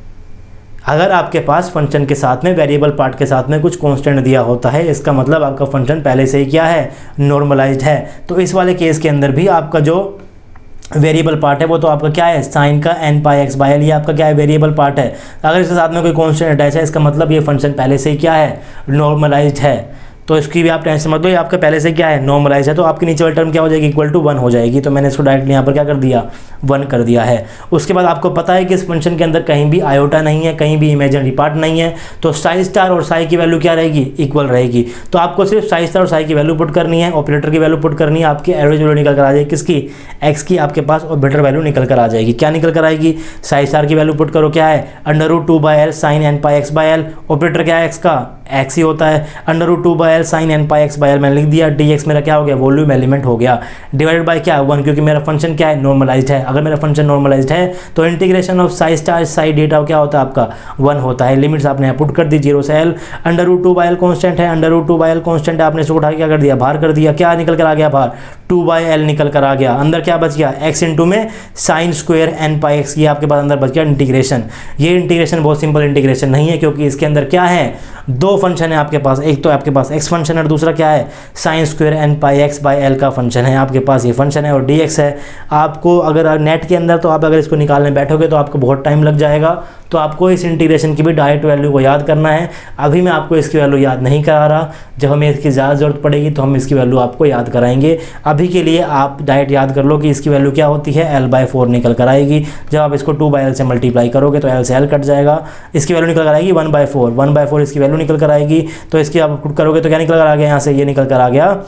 अगर आपके पास फंक्शन के साथ में वेरिएबल पार्ट के साथ में कुछ कांस्टेंट दिया होता है, इसका मतलब आपका फंक्शन पहले से ही क्या है, नॉर्मलाइज्ड है। तो इस वाले केस के अंदर भी आपका जो वेरिएबल पार्ट है वो तो आपका क्या है, साइन का N pi x by L, ये आपका क्या है, वेरिएबल पार्ट है। अगर इसके साथ में कोई कांस्टेंट अटैच है, इसका मतलब ये फंक्शन पहले से ही क्या है, नॉर्मलाइज्ड है। तो इसकी भी आप टेंशन मत लो, ये आपका पहले से क्या है, नॉर्मलाइज है। तो आपकी नीचे वाली टर्म क्या हो जाएगी, इक्वल टू वन हो जाएगी। तो मैंने इसको डायरेक्टली यहाँ पर क्या कर दिया, वन कर दिया है। उसके बाद आपको पता है कि इस फंक्शन के अंदर कहीं भी आयोटा नहीं है, कहीं भी इमेजिनरी पार्ट नहीं है, तो साई स्टार और साई की वैल्यू क्या रहेगी, इक्वल रहेगी। तो आपको सिर्फ साई स्टार और साई की वैल्यू पुट करनी है, ऑपरेटर की वैल्यू पुट करनी है, आपकी एवरेज वैल्यू निकल कर आ जाएगी किसकी, एक्स की। आपके पास ऑपरेटर वैल्यू निकल कर आ जाएगी। क्या निकल कर आएगी, साई स्टार की वैल्यू पुट करो, क्या है, under root two by L sine N pi x by l, operator क्या है, एक्स का एक्स ही होता है, under root two by L sine N pi x by L मैंने लिख दिया, डी एक्स मेरा क्या हो गया, वॉल्यूम एलिमेंट हो गया, डिवाइडेड बाय क्या, वन, क्योंकि मेरा फंक्शन क्या है, नॉर्मलाइज्ड है। अगर मेरा फंक्शन नॉर्मलाइज्ड है तो integration of psi star psi d tau क्या होता है, आपका वन होता है। लिमिट्स आपने पुट कर दी जीरो से l, under root two by l constant है, under root two by l constant है, आपने इसको उठा के क्या कर दिया, बाहर कर दिया। क्या निकल कर आ गया बाहर, टू बाई एल निकल कर आ गया। अंदर क्या बच गया, एक्स इंटू में sine square n pi x, ये आपके पास अंदर बच गया इंटीग्रेशन। ये इंटीग्रेशन बहुत सिंपल इंटीग्रेशन नहीं है, क्योंकि इसके अंदर क्या है, दो फंक्शन है आपके पास, एक तो आपके पास एक्स फंक्शन और दूसरा क्या है, sine square n pi x by L का फंक्शन है। आपके पास ये फंक्शन है और डी एक्स है। आपको अगर नेट के अंदर तो आप अगर इसको निकालने बैठोगे तो आपको बहुत टाइम लग जाएगा। तो आपको इस इंटीग्रेशन की भी डायरेक्ट वैल्यू को याद करना है। अभी मैं आपको इसकी वैल्यू याद नहीं करा रहा, जब हमें इसकी ज़्यादा ज़रूरत पड़ेगी तो हम इसकी वैल्यू आपको याद कराएंगे। अभी के लिए आप डायरेक्ट याद कर लो कि इसकी वैल्यू क्या होती है, एल बाई फोर निकल कर आएगी। जब आप इसको टू बाई एल से मल्टीप्लाई करोगे तो एल से एल कट जाएगा, इसकी वैल्यू निकल कर आएगी one by four, one by four इसकी वैल्यू निकल कर आएगी। तो इसकी आप पुट करोगे तो क्या निकल कर आ गया, यहाँ से ये निकल कर आ गया,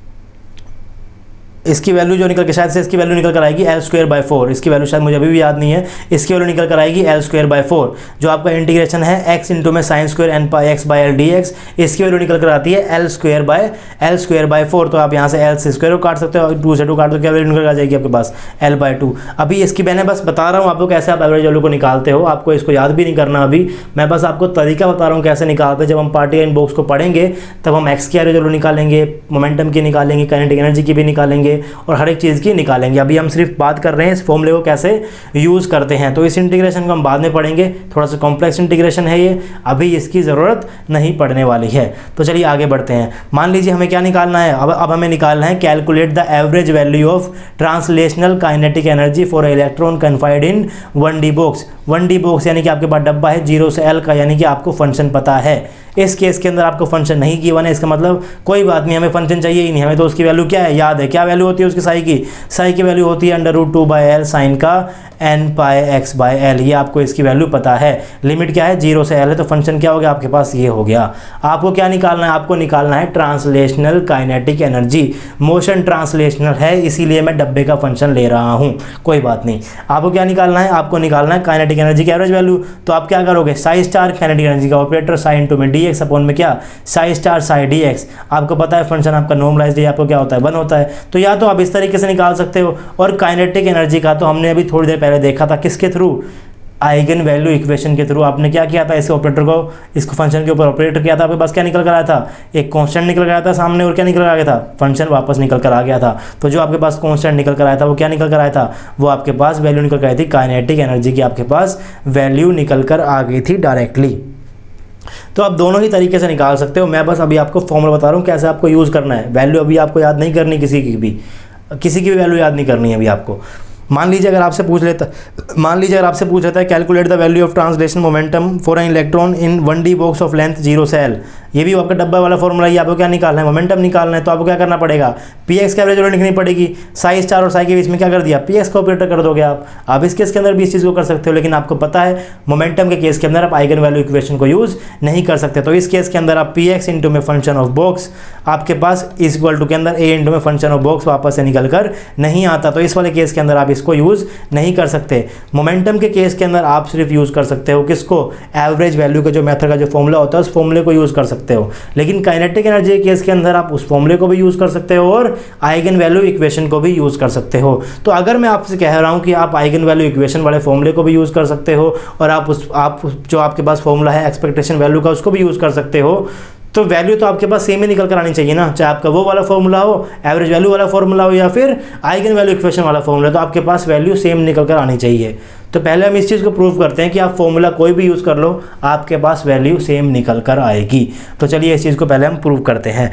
इसकी वैल्यू जो निकल के शायद से इसकी वैल्यू निकल कर आएगी एल स्क्वायर बाय फोर। इसकी वैल्यू शायद मुझे अभी भी याद नहीं है, इसकी वैल्यू निकल कर आएगी एल स्क्वायर बाय फोर। जो आपका इंटीग्रेशन है एक्स इंटू में sine square n pi x by l d x, इसकी वैल्यू निकल कर आती है l square by l square by four. तो आप यहाँ से एल से स्क्वायर काट सकते हो, टू से टू काट दो, क्या वैल्यू निकल आ जाएगी आपके पास, एल बाय टू। अभी इसकी मैंने बस बता रहा हूँ आपको कैसे आप एवरेज वैल्यू को निकालते हो, आपको इसको याद भी नहीं करना। अभी मैं बस आपको तरीका बता रहा हूँ कैसे निकालते हैं। जब हम पार्टिकल इन बॉक्स को पढ़ेंगे तब हम एक्स की एवरेज वैल्यू निकालेंगे, मोमेंटम की निकालेंगे, काइनेटिक एनर्जी की भी निकालेंगे और हर एक चीज़ की निकालेंगे। अभी हम सिर्फ बात कर रहे हैं इस फॉर्मूले को कैसे यूज करते हैं। तो इस इंटीग्रेशन को हम बाद में पढ़ेंगे, थोड़ा सा कॉम्प्लेक्स इंटीग्रेशन है ये, अभी इसकी ज़रूरत नहीं पड़ने वाली है। तो चलिए आगे बढ़ते हैं। मान लीजिए हमें क्या निकालना है, अब अब हमें निकालना है calculate the average value of translational kinetic energy for electron confined in one D box. One D box यानी कि आपके पास डब्बा है जीरो से एल का, यानी कि आपको फंक्शन पता है। इस केस के अंदर आपको फंक्शन नहीं गिवन है, इसका मतलब कोई बात नहीं, हमें फंक्शन चाहिए ही नहीं, हमें तो उसकी वैल्यू क्या है, याद है। क्या वैल्यू होती है उसकी, साई की, साई की वैल्यू होती है under root two by L sine का N pi x by L, ये आपको इसकी वैल्यू पता है। लिमिट क्या है, जीरो से एल है, तो फंक्शन क्या हो गया आपके पास, ये हो गया। आपको क्या निकालना है, आपको निकालना है translational kinetic energy. Motion translational है इसीलिए मैं डब्बे का फंक्शन ले रहा हूँ, कोई बात नहीं। आपको क्या निकालना है, आपको निकालना है काइनेटिक एनर्जी की एवरेज वैल्यू। तो आप क्या करोगे, साई स्टार काइनेटिक एनर्जी का ऑपरेटर साई इंटू में डी एक्स अपॉन में क्या, psi star psi D x. आपको पता है फंक्शन आपका नॉर्मलाइज्ड है, आपको क्या होता है, वन होता है। तो या तो आप इस तरीके से निकाल सकते हो, और काइनेटिक एनर्जी का तो हमने अभी थोड़ी देर पहले देखा था, किसके थ्रू, आइगन वैल्यू इक्वेशन के थ्रू। आपने क्या किया था, इस ऑपरेटर को, इसको फंक्शन के ऊपर ऑपरेटर किया था, आपके पास क्या निकल कर आया था, एक कांस्टेंट निकल कर आया था सामने, और क्या निकल कर आ गया था, फंक्शन वापस निकल कर आ गया था। तो जो आपके पास कांस्टेंट निकल कर आया था वो क्या निकल कर आया था, वो आपके पास वैल्यू निकल कर आई थी काइनेटिक एनर्जी की, आपके पास वैल्यू निकल कर आ गई थी डायरेक्टली। तो आप दोनों ही तरीके से निकाल सकते हो। मैं बस अभी आपको फॉर्मूला बता रहा हूँ कैसे आपको यूज़ करना है। वैल्यू अभी आपको याद नहीं करनी, किसी की भी किसी की भी वैल्यू याद नहीं करनी है अभी आपको। मान लीजिए अगर आपसे पूछ लेता मान लीजिए अगर आपसे पूछ लेता है calculate the value of translation momentum for an electron in one D box of length zero से एल, ये भी आपका डब्बा वाला फॉर्मूला ही, आपको क्या निकालना है, मोमेंटम निकालना है। तो आपको क्या करना पड़ेगा, पी एक्स की एवरेज वैल्यू लिखनी पड़ेगी। साई स्टार और साई के बीच में क्या कर दिया, पी एक्स का ऑपरेटर कर दोगे आप। आप इस केस के अंदर भी इस चीज़ को कर सकते हो, लेकिन आपको पता है मोमेंटम के केस के अंदर आप आइगन वैल्यू इक्वेशन को यूज़ नहीं कर सकते। तो इस केस के अंदर आप पी एक्स इंटू में फंक्शन ऑफ बॉक्स, आपके पास इज इक्वल टू के अंदर ए इंटू में फंक्शन ऑफ बॉक्स वापस से निकल कर नहीं आता। तो इस वाले केस के अंदर आप इसको यूज़ नहीं कर सकते। मोमेंटम के केस के अंदर आप सिर्फ यूज़ कर सकते हो किसको, एवरेज वैल्यू का जो मेथड का जो फॉर्मूला होता है उस फॉर्मूले को यूज़ कर सकते हो। लेकिन काइनेटिक एनर्जी के केस के अंदर आप उस फॉर्मूले को भी यूज़ कर सकते हो और आइगन वैल्यू इक्वेशन को भी यूज़ कर सकते हो। तो अगर मैं आपसे कह रहा हूँ कि आप आइगन वैल्यू इक्वेशन वाले फॉर्मूले को भी यूज़ कर सकते हो और आप उस आप जो आपके पास फॉर्मूला है एक्सपेक्टेशन वैल्यू का उसको भी यूज़ कर सकते हो, तो वैल्यू तो आपके पास सेम ही निकल कर आनी चाहिए ना, चाहे आपका वो वाला फॉर्मूला हो, एवरेज वैल्यू वाला फॉर्मूला हो, या फिर आइगन वैल्यू इक्वेशन वाला फॉर्मूला, तो आपके पास वैल्यू सेम निकल कर आनी चाहिए। तो पहले हम इस चीज़ को प्रूव करते हैं कि आप फॉर्मूला कोई भी यूज़ कर लो, आपके पास वैल्यू सेम निकल कर आएगी। तो चलिए इस चीज़ को पहले हम प्रूव करते हैं।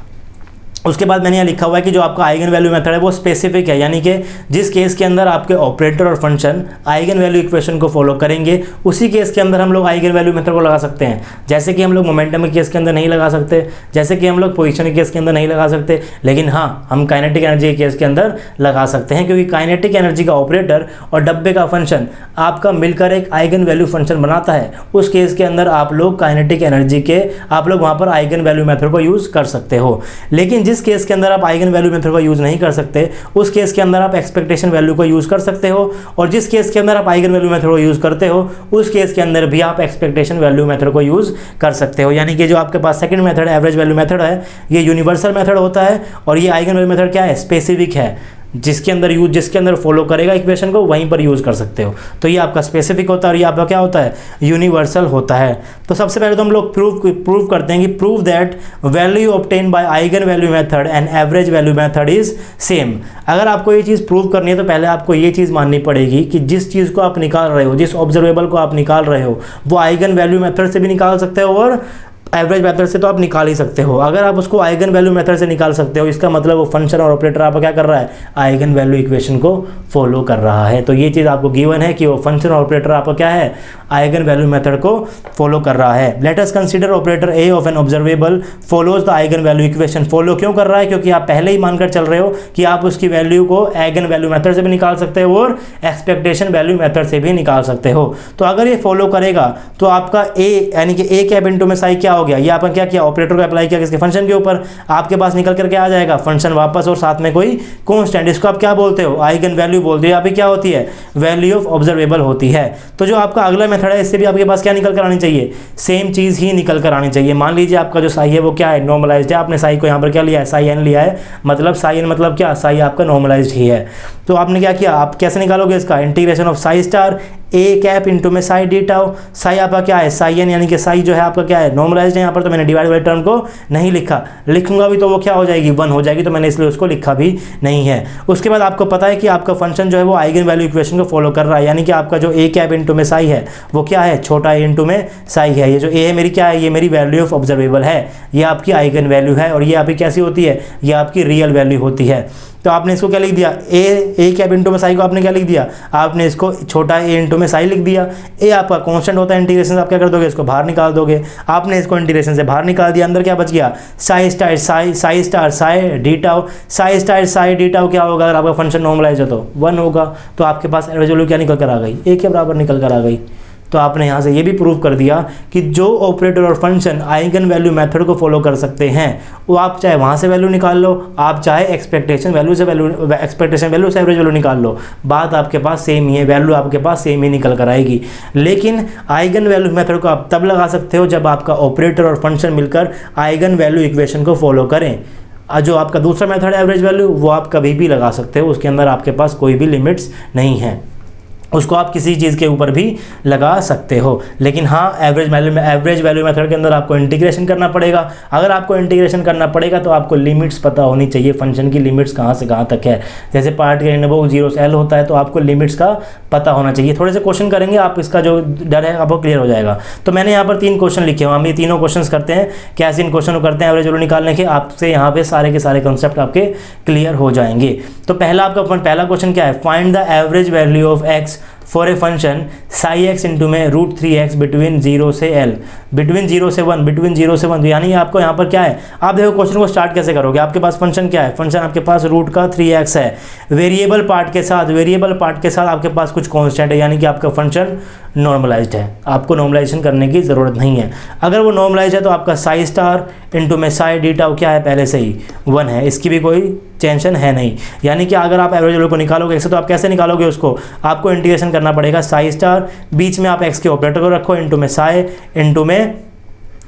उसके बाद मैंने यहाँ लिखा हुआ है कि जो आपका आइगन वैल्यू मेथड है वो स्पेसिफिक है, यानी कि जिस केस के अंदर आपके ऑपरेटर और फंक्शन आइगन वैल्यू इक्वेशन को फॉलो करेंगे, उसी केस के अंदर हम लोग आइगन वैल्यू मेथड को लगा सकते हैं। जैसे कि हम लोग मोमेंटम के केस के अंदर नहीं लगा सकते, जैसे कि हम लोग पोजीशन के केस के अंदर नहीं लगा सकते, लेकिन हाँ हम काइनेटिक एनर्जी के केस के अंदर लगा सकते हैं, क्योंकि काइनेटिक एनर्जी का ऑपरेटर और डब्बे का फंक्शन आपका मिलकर एक आइगन वैल्यू फंक्शन बनाता है। उस केस के अंदर आप लोग काइनेटिक एनर्जी के आप लोग वहाँ पर आइगन वैल्यू मेथड को यूज़ कर सकते हो। लेकिन जिस केस के अंदर आप आइगन वैल्यू मेथड का यूज नहीं कर सकते, उस केस के अंदर आप एक्सपेक्टेशन वैल्यू को यूज कर सकते हो, और जिस केस के अंदर आप आइगन वैल्यू मेथड को यूज करते हो, उस केस के अंदर भी आप एक्सपेक्टेशन वैल्यू मेथड को यूज कर सकते हो। यानी कि जो आपके पास second method average value method है, ये यूनिवर्सल मेथड होता है, और ये आइगन वैल्यू मेथड क्या है, स्पेसिफिक है। जिसके अंदर यूज जिसके अंदर फॉलो करेगा इक्वेशन को, वहीं पर यूज कर सकते हो। तो ये आपका स्पेसिफिक होता है, और ये आपका क्या होता है, यूनिवर्सल होता है। तो सबसे पहले तो हम लोग प्रूव प्रूव करते हैं कि prove that value obtain by eigen value method and average value method is same. अगर आपको ये चीज़ प्रूव करनी है तो पहले आपको ये चीज़ माननी पड़ेगी कि जिस चीज़ को आप निकाल रहे हो, जिस ऑब्जर्वेबल को आप निकाल रहे हो, वो आइगन वैल्यू मेथड से भी निकाल सकते हो और एवरेज मेथड से तो आप निकाल ही सकते हो। अगर आप उसको आइगन वैल्यू मेथड से निकाल सकते हो, इसका मतलब वो फंक्शन और ऑपरेटर आपका क्या कर रहा है, आइगन वैल्यू इक्वेशन को फॉलो कर रहा है। तो ये चीज़ आपको गिवन है कि वो फंक्शन और ऑपरेटर आपका क्या है, आइगन वैल्यू मेथड को फॉलो कर रहा है। Let us consider operator A of an observable follows the eigen value equation. Follow क्यों कर रहा है, क्योंकि आप पहले ही मानकर चल रहे हो कि आप उसकी वैल्यू को आइगन वैल्यू मेथड से भी निकाल सकते हो और एक्सपेक्टेशन वैल्यू मेथड से भी निकाल सकते हो। तो अगर ये फॉलो करेगा तो आपका ए यानी कि ए कैप इंटू में साई क्या हो गया, ये आपने क्या किया, ऑपरेटर को अप्लाई किया किसके, फंक्शन के ऊपर, आपके पास निकल करके आ जाएगा फंक्शन वापस, और साथ में कोई कांस्टेंट, इसको आप क्या बोलते हो, आइगन वैल्यू बोलते हो। यहाँ पे क्या होती है, वैल्यू ऑफ ऑब्जर्वेबल होती है। तो जो आपका अगला मेथड है, इससे भी आपके पास क्या निकल कर आनी चाहिए, सेम चीज़ ही निकल कर आनी चाहिए। मान लीजिए आपका जो साई है वो क्या है, नॉर्मलाइज्ड है। आपने साई को यहाँ पर क्या लिया है, साई एन लिया है, मतलब साई एन मतलब क्या, साई आपका नॉर्मलाइज्ड ही है। तो आपने क्या किया, आप कैसे निकालोगे इसका, integration of psi star A cap into में साई डी टाउ। साई आपका क्या है, साई एन, यानी कि साई जो है आपका क्या है, नॉर्मलाइज्ड है। यहाँ पर तो मैंने डिवाइड वाले टर्म को नहीं लिखा, लिखूंगा भी तो वो क्या हो जाएगी, वन हो जाएगी, तो मैंने इसलिए उसको लिखा भी नहीं है। उसके बाद आपको पता है कि आपका फंक्शन जो है वो आइगन वैल्यू इक्वेशन को फॉलो कर रहा है, यानी कि आपका जो ए कैप इंटू में साई है वो क्या है, छोटा ए इंटू में साई है। ये जो ए है मेरी क्या है, ये मेरी वैल्यू ऑफ ऑब्जर्वेबल है, ये आपकी आइगन वैल्यू है, और ये आपकी कैसी होती है, ये आपकी रियल वैल्यू होती है। तो आपने इसको क्या लिख दिया, ए ए कैप इंटू में साई को आपने क्या लिख दिया, आपने इसको छोटा ए इंटू में साई लिख दिया। ए आपका कांस्टेंट होता है, इंटीग्रेशन आप क्या कर दोगे, इसको बाहर निकाल दोगे। आपने इसको इंटीग्रेशन से बाहर निकाल दिया, अंदर क्या बच गया, psi star psi psi star psi D tau. Psi star psi D tau क्या होगा, अगर आपका फंक्शन नॉर्मलाइज हो तो वन होगा। तो आपके पास एवरेज वैल्यू क्या निकल कर आ गई, ए के बराबर निकल कर आ गई। तो आपने यहाँ से ये भी प्रूव कर दिया कि जो ऑपरेटर और फंक्शन आइगन वैल्यू मेथड को फॉलो कर सकते हैं, वो आप चाहे वहाँ से वैल्यू निकाल लो, आप चाहे एक्सपेक्टेशन वैल्यू से वैल्यू एक्सपेक्टेशन वैल्यू से एवरेज वैल्यू निकाल लो, बात आपके पास सेम ही है, वैल्यू आपके पास सेम ही निकल कर आएगी। लेकिन आइगन वैल्यू मेथड को आप तब लगा सकते हो जब आपका ऑपरेटर और फंक्शन मिलकर आइगन वैल्यू इक्वेशन को फॉलो करें। जो आपका दूसरा मेथड है एवरेज वैल्यू, वो आप कभी भी लगा सकते हो, उसके अंदर आपके पास कोई भी लिमिट्स नहीं है, उसको आप किसी चीज़ के ऊपर भी लगा सकते हो। लेकिन हाँ, एवरेज वैल्यू में एवरेज वैल्यू मेथड के अंदर आपको इंटीग्रेशन करना पड़ेगा। अगर आपको इंटीग्रेशन करना पड़ेगा तो आपको लिमिट्स पता होनी चाहिए, फंक्शन की लिमिट्स कहाँ से कहाँ तक है। जैसे पार्ट के इनवो जीरो से एल होता है, तो आपको लिमिट्स का पता होना चाहिए। थोड़े से क्वेश्चन करेंगे, आप इसका जो डर है आपको क्लियर हो जाएगा। तो मैंने यहाँ पर तीन क्वेश्चन लिखे हुए, हम ये तीनों क्वेश्चन करते हैं। कैसे इन क्वेश्चन को करते हैं एवरेज वैल्यू निकालने के, आपसे यहाँ पे सारे के सारे कॉन्सेप्ट आपके क्लियर हो जाएंगे। तो पहला आपका पहला क्वेश्चन क्या है, find the average value of X for a function psi X into में root three X between zero से एल, बिटवीन जीरो से वन, बिटवीन जीरो से वन। तो यानी आपको यहाँ पर क्या है, आप देखो क्वेश्चन को स्टार्ट कैसे करोगे। आपके पास फंक्शन क्या है, फंक्शन आपके पास रूट का थ्री एक्स है, वेरिएबल पार्ट के साथ, वेरिएबल पार्ट के साथ आपके पास कुछ कांस्टेंट है, यानी कि आपका फंक्शन नॉर्मलाइज्ड है, आपको नॉर्मलाइजेशन करने की ज़रूरत नहीं है। अगर वो नॉर्मलाइज है तो आपका साई स्टार इंटू में साई डी टाउ क्या है, पहले से ही वन है, इसकी भी कोई टेंशन है नहीं। यानी कि अगर आप एवरेज वैल्यू को निकालोगे एक्स, तो आप कैसे निकालोगे उसको, आपको इंटीग्रेशन करना पड़ेगा। साई स्टार बीच में आप एक्स के ऑपरेटर को रखो, इंटू में साई इंटू में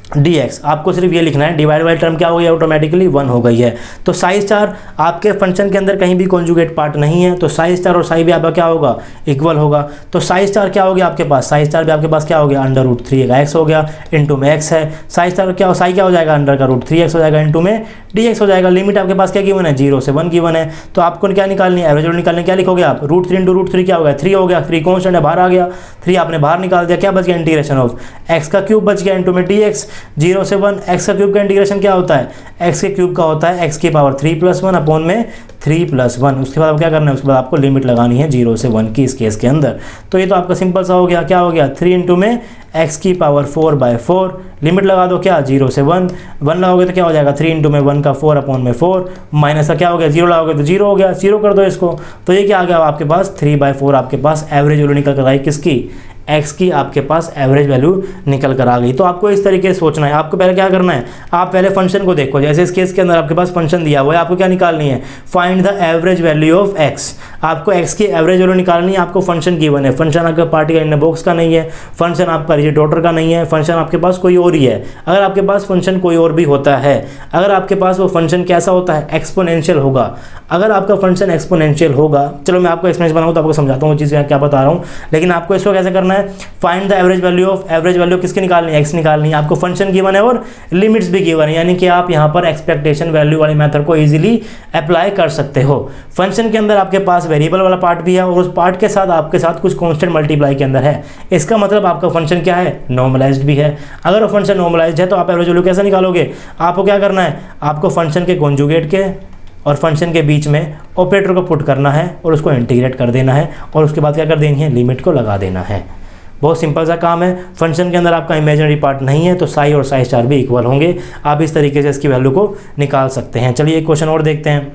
डी एक्स, आपको सिर्फ ये लिखना है, डिवाइड वाली टर्म क्या हो गई ऑटोमेटिकली वन हो गई है। तो साई स्टार आपके फंक्शन के अंदर कहीं भी कॉन्जुगेट पार्ट नहीं है, तो साई स्टार और साई भी आपका क्या होगा, इक्वल होगा। तो साई स्टार क्या हो गया आपके पास, साई स्टार भी आपके पास क्या हो गया, अंडर रूट थ्री का एक्स हो गया, इंटू में एक्स है। साई स्टार क्या हो, साई क्या हो जाएगा, अंडर का रूट थ्री एक्स हो जाएगा, इंटू में डी एक्स हो जाएगा। लिमिट आपके पास क्या गिवन है, जीरो से वन गिवन है। तो आपको क्या निकालनी है, एवरेज वैल्यू निकालनी, क्या लिखोगे आप, root three into root three क्या हो गया, थ्री हो गया, थ्री कॉन्स्टेंट है बाहर आ गया, थ्री आपने बाहर निकाल दिया, क्या बच गया, इंटीग्रेशन ऑफ एक्स का क्यूब बच गया इंटू में डी एक्स, जीरो से वन। एक्स का क्यूब का इंटीग्रेशन क्या होता है, एक्स के क्यूब का होता है एक्स की power three plus one upon में थ्री प्लस वन। उसके बाद क्या करना है, उसके बाद आपको लिमिट लगानी है जीरो से वन की इस केस के अंदर। तो ये तो आपका सिंपल सा हो गया, क्या हो गया, थ्री इंटू में एक्स की power four by four, limit लगा दो क्या, जीरो से वन, वन लगाओगे तो क्या हो जाएगा, थ्री इंटू में वन का फोर अपॉन में फोर, माइनस का क्या हो गया, जीरो लगाओगे तो जीरो हो गया, जीरो कर दो इसको। तो ये क्या आ गया आपके पास, थ्री बाय फोर आपके पास एवरेज वैल्यू निकल कर आई किसकी, एक्स की आपके पास एवरेज वैल्यू निकल कर आ गई। तो आपको इस तरीके से सोचना है। आपको पहले क्या करना है, आप पहले फंक्शन को देखो, जैसे इस केस के अंदर आपके पास फंक्शन दिया हुआ है, आपको क्या निकालनी है, find the average value of X. आपको एक्स की एवरेज वैल्यू निकालनी है, आपको फंक्शन गिवन है, फंक्शन आपका पार्टिकल इन बॉक्स का नहीं है, फंक्शन आपका रिजोनेटर का नहीं है, फंक्शन आपके पास कोई और ही है। अगर आपके पास फंक्शन कोई और भी होता है, अगर आपके पास वो फंक्शन कैसा होता है, एक्सपोनेंशियल होगा। अगर आपका फंक्शन एक्सपोनेंशियल होगा, चलो मैं आपको एक्सप्लेन बनाऊँ तो आपको समझाता हूँ वो चीज़ क्या बता रहा हूँ, लेकिन आपको इसको कैसे करना है, find the average value of, average value किसकी निकालनी है, एक्स निकालनी है। आपको फंक्शन गिवन है और लिमिट्स भी गिवन है, यानी कि आप यहाँ पर एक्सपेक्टेशन वैल्यू वाले मेथड को इजीली अप्लाई कर सकते हो। फंक्शन के अंदर आपके पास वेरिएबल वाला पार्ट भी है और उस पार्ट के साथ आपके साथ कुछ कांस्टेंट मल्टीप्लाई के अंदर है। इसका मतलब आपका फंक्शन क्या है, नॉर्मलाइज्ड भी है। अगर वो फंक्शन नॉर्मलाइज्ड है तो आप एवरेज वैल्यू कैसे निकालोगे, आपको क्या करना है, आपको फंक्शन के कॉन्जुगेट के और फंक्शन के बीच में ऑपरेटर को पुट करना है और उसको इंटीग्रेट कर देना है और उसके बाद क्या कर देनी है, लिमिट को लगा देना है। बहुत सिंपल सा काम है। फंक्शन के अंदर आपका इमेजिनरी पार्ट नहीं है तो साई और साई स्टार भी इक्वल होंगे। आप इस तरीके से इसकी वैल्यू को निकाल सकते हैं। चलिए एक क्वेश्चन और देखते हैं।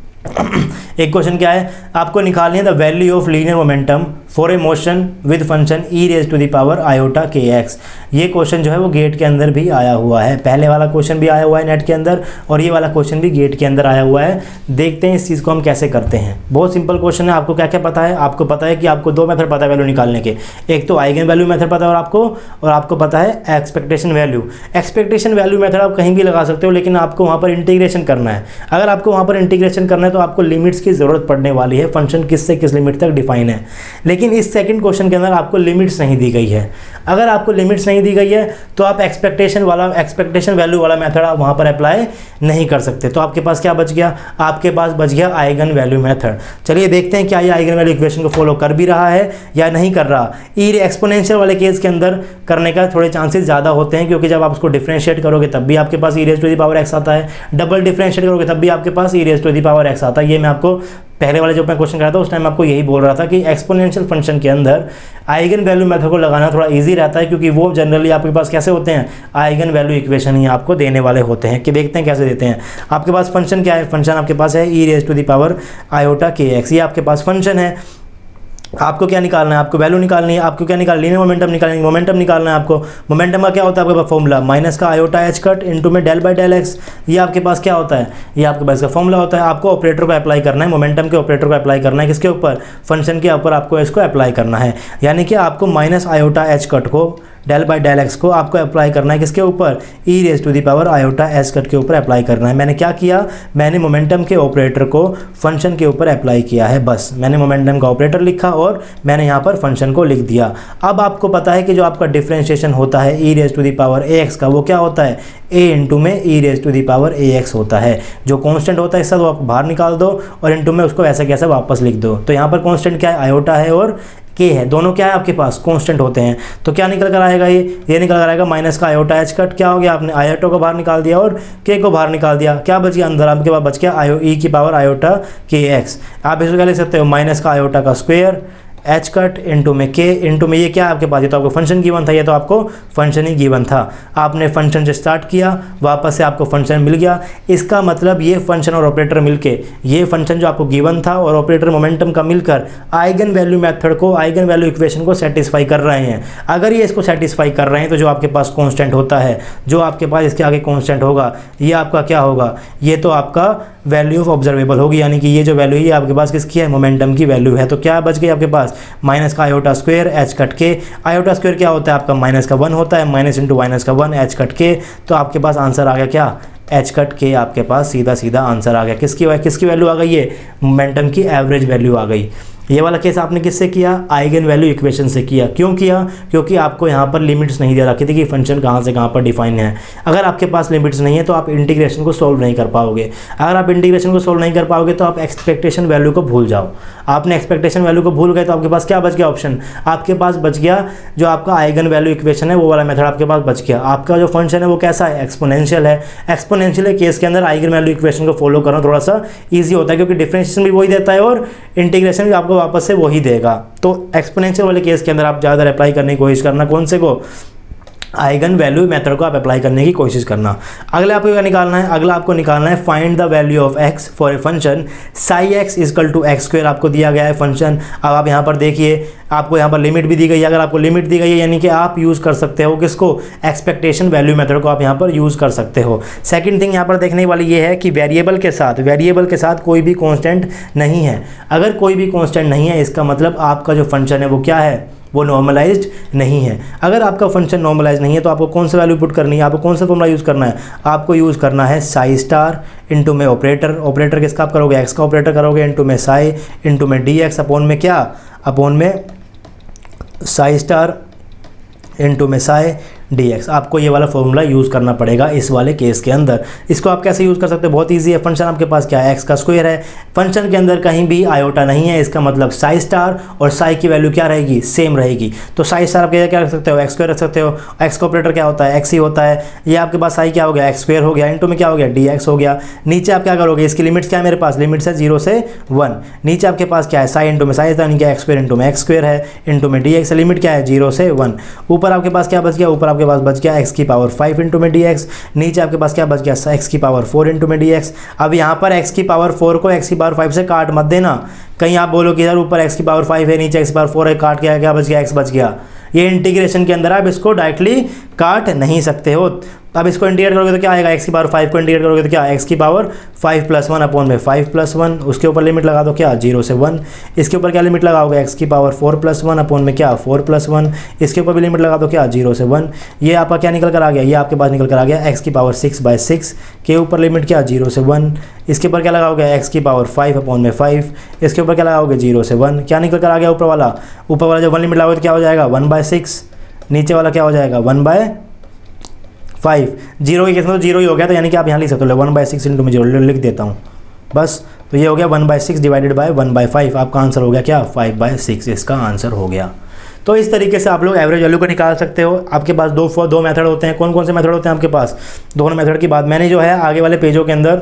एक क्वेश्चन क्या है, आपको निकालनी है the value of linear momentum for a motion with function E raise to the power iota k X. ये क्वेश्चन जो है वो गेट के अंदर भी आया हुआ है, पहले वाला क्वेश्चन भी आया हुआ है नेट के अंदर और ये वाला क्वेश्चन भी गेट के अंदर आया हुआ है। देखते हैं इस चीज़ को हम कैसे करते हैं। बहुत सिंपल क्वेश्चन है। आपको क्या क्या पता है, आपको पता है कि आपको दो मेथड पता है वैल्यू निकालने के, एक तो आइगन वैल्यू मेथड पता है और आपको और आपको पता है expectation value. Expectation value method आप कहीं भी लगा सकते हो, लेकिन आपको वहाँ पर इंटीग्रेशन करना है। अगर आपको वहाँ पर इंटीग्रेशन करना है तो आपको लिमिट्स की ज़रूरत पड़ने वाली है, फंक्शन किस से किस लिमिट तक डिफाइन है। लेकिन इस सेकंड क्वेश्चन के अंदर आपको लिमिट्स नहीं दी गई है। अगर आपको लिमिट्स नहीं दी गई है तो आप एक्सपेक्टेशन वाला एक्सपेक्टेशन वैल्यू वाला मेथड आप वहाँ पर अप्लाई नहीं कर सकते। तो आपके पास क्या बच गया, आपके पास बच गया आइगन वैल्यू मेथड। चलिए देखते हैं क्या ये आइगन वैल्यू इक्वेशन को फॉलो कर भी रहा है या नहीं कर रहा। ई एक्सपोनेंशियल वाले केस के अंदर करने का थोड़े चांसेस ज़्यादा होते हैं, क्योंकि जब आप उसको डिफरेंशिएट करोगे तब भी आपके पास E raise to the power X आता है, डबल डिफरेंशिएट करोगे तब भी आपके पास E raise to the power X आता है। ये मैं आपको पहले वाले जो मैं क्वेश्चन कराया था उस टाइम आपको यही बोल रहा था कि एक्सपोनेंशियल फंक्शन के अंदर आइगन वैल्यू मेथड को लगाना थोड़ा इजी रहता है, क्योंकि वो जनरली आपके पास कैसे होते हैं, आइगन वैल्यू इक्वेशन ही आपको देने वाले होते हैं। कि देखते हैं कैसे देते हैं। आपके पास फंक्शन क्या है, फंक्शन आपके पास है E raise to the power iota k X. ये आपके पास फंक्शन है। आपको क्या निकालना है, आपको वैल्यू निकालनी है। आपको क्या निकालना, लीनियर मोमेंटम निकालनी, मोमेंटम निकालना है आपको। मोमेंटम का क्या होता है आपके पास फॉर्मूला, माइनस का आयोटा एच कट इंटू में डेल बाय डेल एक्स। ये आपके पास क्या होता है, ये आपके पास का फॉर्मूला होता है। आपको ऑपरेटर को अप्लाई करना है, मोमेंटम के ऑपरेटर को अप्लाई करना है किसके ऊपर, फंक्शन के ऊपर आपको इसको अप्लाई करना है। यानी कि आपको माइनस आयोटा एच कट को डेल बाय डेल एक्स को आपको अप्लाई करना है किसके ऊपर, E raise to the power iota H cut के ऊपर अप्लाई करना है। मैंने क्या किया, मैंने मोमेंटम के ऑपरेटर को फंक्शन के ऊपर अप्लाई किया है। बस मैंने मोमेंटम का ऑपरेटर लिखा और मैंने यहाँ पर फंक्शन को लिख दिया। अब आपको पता है कि जो आपका डिफरेंशिएशन होता है E raise to the power A X का, वो क्या होता है, ए इंटू में E raise to the power A X होता है। जो कॉन्स्टेंट होता है इसका वो आप बाहर निकाल दो और इंटू में उसको ऐसा कैसे वापस लिख दो। तो यहाँ पर कॉन्स्टेंट क्या है, आयोटा है और के है, दोनों क्या है आपके पास कांस्टेंट होते हैं। तो क्या निकल कर आएगा, ये ये निकल कर आएगा माइनस का आयोटा एच कट। क्या हो गया, आपने आयोटा को बाहर निकाल दिया और के को बाहर निकाल दिया। क्या बच गया अंदर, आपके पास बच गया आयो ई की पावर आयोटा के एक्स। आप इसको क्या लिख सकते हो, माइनस का आयोटा का स्क्वायर एच कट इंटू में के इंटू में ये क्या है आपके पास, ये तो आपको फंक्शन गिवन था, ये तो आपको फंक्शन ही गिवन था। आपने फंक्शन से स्टार्ट किया, वापस से आपको फंक्शन मिल गया। इसका मतलब ये फंक्शन और ऑपरेटर मिलके, ये फंक्शन जो आपको गिवन था और ऑपरेटर मोमेंटम का मिलकर आइगन वैल्यू मेथड को, आइगन वैल्यू इक्वेशन को सेटिस्फाई कर रहे हैं। अगर ये इसको सेटिस्फाई कर रहे हैं तो जो आपके पास कॉन्स्टेंट होता है, जो आपके पास इसके आगे कॉन्स्टेंट होगा, ये आपका क्या होगा, ये तो आपका वैल्यू ऑफ ऑब्जर्वेबल होगी। यानी कि ये जो वैल्यू है आपके पास किसकी है, मोमेंटम की वैल्यू है। तो क्या बच गई आपके पास, माइनस का आयोटा स्क्वायर एच कट के, आयोटा स्क्वायर क्या होता है आपका माइनस का वन होता है, माइनस इंटू माइनस का वन एच कट के, तो आपके पास आंसर आ गया क्या एच कट के, आपके पास सीधा सीधा आंसर आ गया। किसकी किसकी वैल्यू आ गई, ये मोमेंटम की एवरेज वैल्यू आ गई। ये वाला केस आपने किससे किया, आइगन वैल्यू इक्वेशन से किया। क्यों किया, क्योंकि आपको यहाँ पर लिमिट्स नहीं दे रखी थी कि फंक्शन कहाँ से कहाँ पर डिफाइन है। अगर आपके पास लिमिट्स नहीं है तो आप इंटीग्रेशन को सोल्व नहीं कर पाओगे। अगर आप इंटीग्रेशन को सोल्व नहीं कर पाओगे तो आप एक्सपेक्टेशन वैल्यू को भूल जाओ। आपने एक्सपेक्टेशन वैल्यू को भूल गए तो आपके पास क्या बच गया ऑप्शन, आपके पास बच गया जो आपका आइगन वैल्यू इक्वेशन है वो वाला मेथड आपके पास बच गया। आपका जो फंक्शन है वो कैसा है, एक्सपोनेंशियल है। एक्सपोनेंशियल केस के अंदर आइगन वैल्यू इक्वेशन को फॉलो करना थोड़ा सा ईजी होता है, क्योंकि डिफरेंशिएशन भी वही देता है और इंटीग्रेशन भी आपको वापस से वही देगा। तो एक्सपोनेंशियल वाले केस के अंदर आप ज़्यादा अप्लाई करने की कोशिश करना, कौन से को, आइगन वैल्यू मेथड को आप अप्लाई करने की कोशिश करना। अगला आपको क्या निकालना है, अगला आपको निकालना है find the value of X for a function psi X equal to X square. आपको दिया गया है फंक्शन। अब आप यहाँ पर देखिए, आपको यहाँ पर लिमिट भी दी गई है। अगर आपको लिमिट दी गई है यानी कि आप यूज़ कर सकते हो किसको, एक्सपेक्टेशन वैल्यू मेथड को आप यहाँ पर यूज़ कर सकते हो। सेकंड थिंग यहाँ पर देखने वाली ये है कि वेरिएबल के साथ वेरिएबल के साथ कोई भी कांस्टेंट नहीं है। अगर कोई भी कांस्टेंट नहीं है इसका मतलब आपका जो फंक्शन है वो क्या है, वो नॉर्मलाइज्ड नहीं है। अगर आपका फंक्शन नॉर्मलाइज नहीं है तो आपको कौन सा वैल्यू पुट करनी है, आपको कौन सा फॉर्मूला यूज़ करना है, आपको यूज़ करना है साई स्टार इंटू में ऑपरेटर। ऑपरेटर किसका आप करोगे, एक्स का ऑपरेटर करोगे, इंटू में साई इंटू में डी एक्स अपॉन में क्या, अपॉन में साई स्टार इंटू में साई डी एक्स। आपको ये वाला फॉर्मूला यूज़ करना पड़ेगा इस वाले केस के अंदर। इसको आप कैसे यूज़ कर सकते हैं, बहुत इजी है। फंक्शन आपके पास क्या है, एक्स का स्क्वायर है। फंक्शन के अंदर कहीं भी आयोटा नहीं है, इसका मतलब साई स्टार और साई की वैल्यू क्या रहेगी, सेम रहेगी। तो साई स्टार आप क्या रख सकते हो, एक्स स्क्वायर रख सकते हो। एक्स का ऑपरेटर क्या होता है, एक्स ही होता है। ये आपके पास साई क्या हो गया, एक्स स्क्वायर हो गया, इंटू में क्या हो गया, डी एक्स हो गया। नीचे आप क्या करोगे, इसकी लिमिट्स क्या है मेरे पास, लिमिट्स है जीरो से वन। नीचे आपके पास क्या है, साई इंटू में साई था, एक्स स्क्वायर इंटू में एक्स स्क्वायर है, इंटू में डी एक्स, लिमिट क्या है जीरो से वन। ऊपर आपके पास क्या बच गया, ऊपर आपके पास बच गया एक्स की पावर फाइव इंटू में डी एक्स। नीचे आपके पास क्या बच गया, एक्स की पावर फोर इंटू में डी एक्स। अब यहाँ पर एक्स की पावर फोर को एक्स की पावर फाइव से काट मत देना। कहीं आप बोलो कि यार ऊपर एक्स की पावर फाइव है, नीचे एक्स की पावर फोर है, काट क्या क्या बच गया, एक्स बच गया। ये इंटीग्रेशन के अंदर आप इसको डायरेक्टली काट नहीं सकते हो। अब इसको इंटीग्रेट करोगे तो क्या आएगा, एक्स की पावर फाइव को इंटीग्रेट करोगे तो क्या, एक्स की power five plus one upon में फाइव प्लस वन। उसके ऊपर लिमिट लगा दो क्या, जीरो से वन। इसके ऊपर क्या लिमिट लगाओगे, एक्स की power four plus one upon में क्या, फोर प्लस वन। इसके ऊपर भी लिमिट लगा दो क्या, जीरो से वन। ये आपका क्या निकल कर आ गया, ये आपके पास निकल कर आ गया एक्स की पावर सिक्स बाय सिक्स के ऊपर लिमिट क्या, जीरो से वन। इसके ऊपर क्या लगाओगे, एक्स की पावर फाइव अपॉन में फाइव। इसके ऊपर क्या लगाओगे, जीरो से वन। क्या निकल कर आ गया ऊपर वाला, ऊपर वाला जब वन लिमिट लगाओगे तो क्या हो जाएगा, वन बाय सिक्स। नीचे वाला क्या हो जाएगा, वन बाय फाइव। जीरो के केस में तो जीरो ही हो गया, तो यानी कि आप यहाँ लिख सकते हो वन बाय सिक्स इंटू में जीरो लिख देता हूँ बस। तो ये हो गया one by six divided by one by five. आपका आंसर हो गया क्या, फाइव बाय सिक्स इसका आंसर हो गया। तो इस तरीके से आप लोग एवरेज वैल्यू को निकाल सकते हो। आपके पास दो दो मेथड होते हैं। कौन कौन से मेथड होते हैं आपके पास, दोनों मेथड की बात मैंने जो है आगे वाले पेजों के अंदर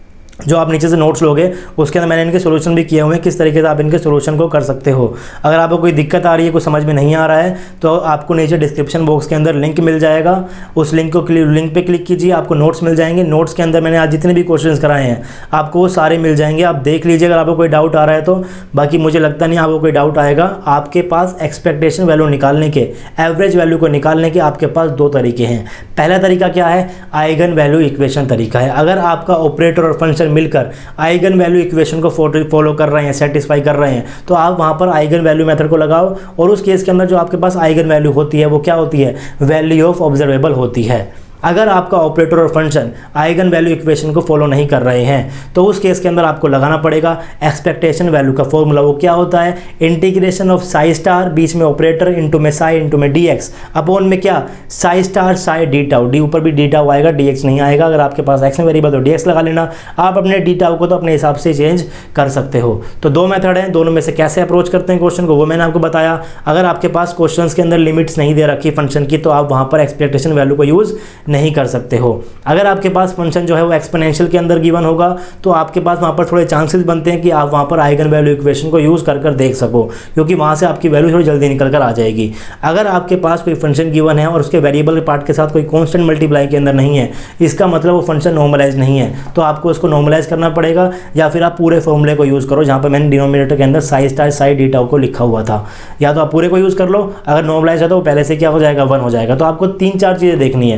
जो आप नीचे से नोट्स लोगे उसके अंदर मैंने इनके सोल्यूशन भी किए हुए हैं, किस तरीके से आप इनके सोल्यूशन को कर सकते हो। अगर आपको कोई दिक्कत आ रही है, कुछ समझ में नहीं आ रहा है, तो आपको नीचे डिस्क्रिप्शन बॉक्स के अंदर लिंक मिल जाएगा। उस लिंक को लिंक पे क्लिक कीजिए, आपको नोट्स मिल जाएंगे। नोट्स के अंदर मैंने आज जितने भी क्वेश्चंस कराए हैं आपको वो सारे मिल जाएंगे। आप देख लीजिए अगर आपको कोई डाउट आ रहा है तो। बाकी मुझे लगता नहीं आपको कोई डाउट आएगा। आपके पास एक्सपेक्टेशन वैल्यू निकालने के, एवरेज वैल्यू को निकालने के आपके पास दो तरीके हैं। पहला तरीका क्या है, आइगन वैल्यू इक्वेशन तरीका है। अगर आपका ऑपरेटर और फंक्शन मिलकर आइगन वैल्यू इक्वेशन को फॉलो कर रहे हैं, सेटिस्फाई कर रहे हैं, तो आप वहां पर आइगन वैल्यू मेथड को लगाओ। और उस केस के अंदर जो आपके पास आइगन वैल्यू होती है वो क्या होती है, वैल्यू ऑफ ऑब्जर्वेबल होती है। अगर आपका ऑपरेटर और फंक्शन आइगन वैल्यू इक्वेशन को फॉलो नहीं कर रहे हैं तो उस केस के अंदर आपको लगाना पड़ेगा एक्सपेक्टेशन वैल्यू का फॉर्मूला। वो क्या होता है, इंटीग्रेशन ऑफ साई स्टार, बीच में ऑपरेटर इंटू में साई इंटू में डी एक्स अपॉन में क्या, psi star psi D tau. D ऊपर भी डी टाउ आएगा, डी एक्स नहीं आएगा। अगर आपके पास एक्स में वेरिएबल तो डी एक्स लगा लेना। आप अपने डी टाउ को तो अपने हिसाब से चेंज कर सकते हो। तो दो मेथड हैं, दोनों में से कैसे अप्रोच करते हैं क्वेश्चन को वो मैंने आपको बताया। अगर आपके पास क्वेश्चन के अंदर लिमिट्स नहीं दे रखी फंक्शन की तो आप वहाँ पर एक्सपेक्टेशन वैल्यू को यूज़ नहीं कर सकते हो। अगर आपके पास फंक्शन जो है वो एक्सपोनेंशियल के अंदर गिवन होगा तो आपके पास वहाँ पर थोड़े चांसेस बनते हैं कि आप वहाँ पर आइगन वैल्यू इक्वेशन को यूज़ कर कर देख सको, क्योंकि वहाँ से आपकी वैल्यू थोड़ी जल्दी निकल कर आ जाएगी। अगर आपके पास कोई फंक्शन गिवन है और उसके वेरिएबल के पार्ट के साथ कोई कॉन्स्टेंट मल्टीप्लाई के अंदर नहीं है, इसका मतलब वो फंक्शन नॉर्मलाइज नहीं है, तो आपको उसको नॉर्मलाइज करना पड़ेगा। या फिर आप पूरे फॉर्मूले को यूज़ करो जहाँ पर मैंने डिनोमिनेटर के अंदर psi star psi D tau को लिखा हुआ था, या तो आप पूरे को यूज़ कर लो। अगर नॉर्मलाइज है तो पहले से क्या हो जाएगा, वन हो जाएगा। तो आपको तीन चार चीज़ें देखनी है।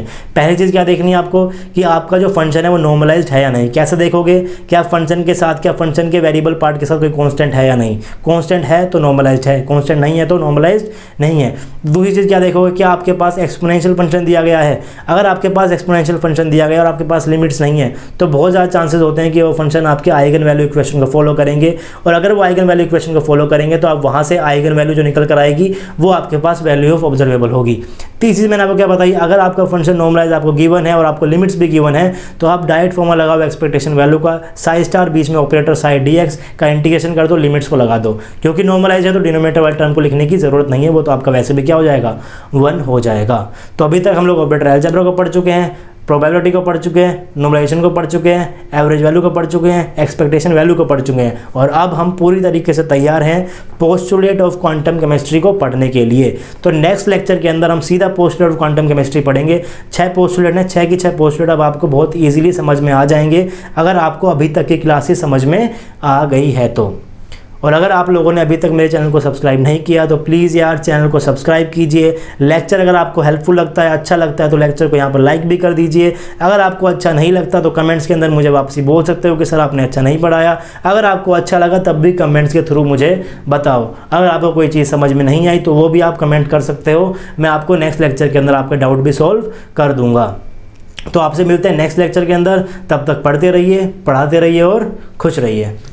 पहली चीज़ क्या देखनी है आपको कि आपका जो फंक्शन है वो नॉर्मलाइज्ड है या नहीं। कैसे देखोगे कि आप फंक्शन के साथ, क्या फंक्शन के वेरिएबल पार्ट के साथ कोई कांस्टेंट है या नहीं। कांस्टेंट है तो नॉर्मलाइज्ड है, कांस्टेंट नहीं है तो नॉर्मलाइज्ड नहीं है। दूसरी चीज़ क्या देखोगे कि आपके पास एक्सपोनेंशियल फंक्शन दिया गया है। अगर आपके पास एक्सपोनेंशियल फंक्शन दिया गया और आपके पास लिमिट्स नहीं है तो बहुत ज़्यादा चांसेस होते हैं कि वो फंक्शन आपके आइगन वैल्यू इक्वेशन को फॉलो करेंगे, और अगर वो आइगन वैल्यू इक्वेशन को फॉलो करेंगे तो आप वहाँ से आइगन वैल्यू जो निकल कर आएगी वो आपके पास वैल्यू ऑफ ऑब्जर्वेबल होगी। तीसरी चीज़ मैंने आपको क्या बताई, अगर आपका फंक्शन नॉर्मलाइज आपको गिवन है और आपको लिमिट्स भी गिवन है तो आप डायरेक्ट फॉर्मूला लगाओ एक्सपेक्टेशन वैल्यू का, साई स्टार बीच में ऑपरेटर साई डी एक्स का इंटीग्रेशन कर दो, लिमिट्स को लगा दो। क्योंकि नॉर्मलाइज है तो डिनोमिनेटर वाले टर्म को लिखने की जरूरत नहीं है, वो तो आपका वैसे भी क्या हो जाएगा, वन हो जाएगा। तो अभी तक हम लोग ऑपरेटर अलजेब्रा को पढ़ चुके हैं, प्रोबेबिलिटी को पढ़ चुके हैं, नॉर्मलाइजेशन को पढ़ चुके हैं, एवरेज वैल्यू को पढ़ चुके हैं, एक्सपेक्टेशन वैल्यू को पढ़ चुके हैं, और अब हम पूरी तरीके से तैयार हैं पोस्टुलेट ऑफ क्वांटम केमिस्ट्री को पढ़ने के लिए। तो नेक्स्ट लेक्चर के अंदर हम सीधा पोस्टुलेट ऑफ क्वांटम केमिस्ट्री पढ़ेंगे। छः पोस्टुलेट हैं, छः की छः पोस्टुलेट अब आपको बहुत ईजिली समझ में आ जाएंगे अगर आपको अभी तक की क्लासेस समझ में आ गई है तो। और अगर आप लोगों ने अभी तक मेरे चैनल को सब्सक्राइब नहीं किया तो प्लीज़ यार चैनल को सब्सक्राइब कीजिए। लेक्चर अगर आपको हेल्पफुल लगता है, अच्छा लगता है तो लेक्चर को यहाँ पर लाइक भी कर दीजिए। अगर आपको अच्छा नहीं लगता तो कमेंट्स के अंदर मुझे वापसी बोल सकते हो कि सर आपने अच्छा नहीं पढ़ाया। अगर आपको अच्छा लगा तब भी कमेंट्स के थ्रू मुझे बताओ। अगर आपको कोई चीज़ समझ में नहीं आई तो वो भी आप कमेंट कर सकते हो, मैं आपको नेक्स्ट लेक्चर के अंदर आपका डाउट भी सॉल्व कर दूँगा। तो आपसे मिलते हैं नेक्स्ट लेक्चर के अंदर, तब तक पढ़ते रहिए, पढ़ाते रहिए और खुश रहिए।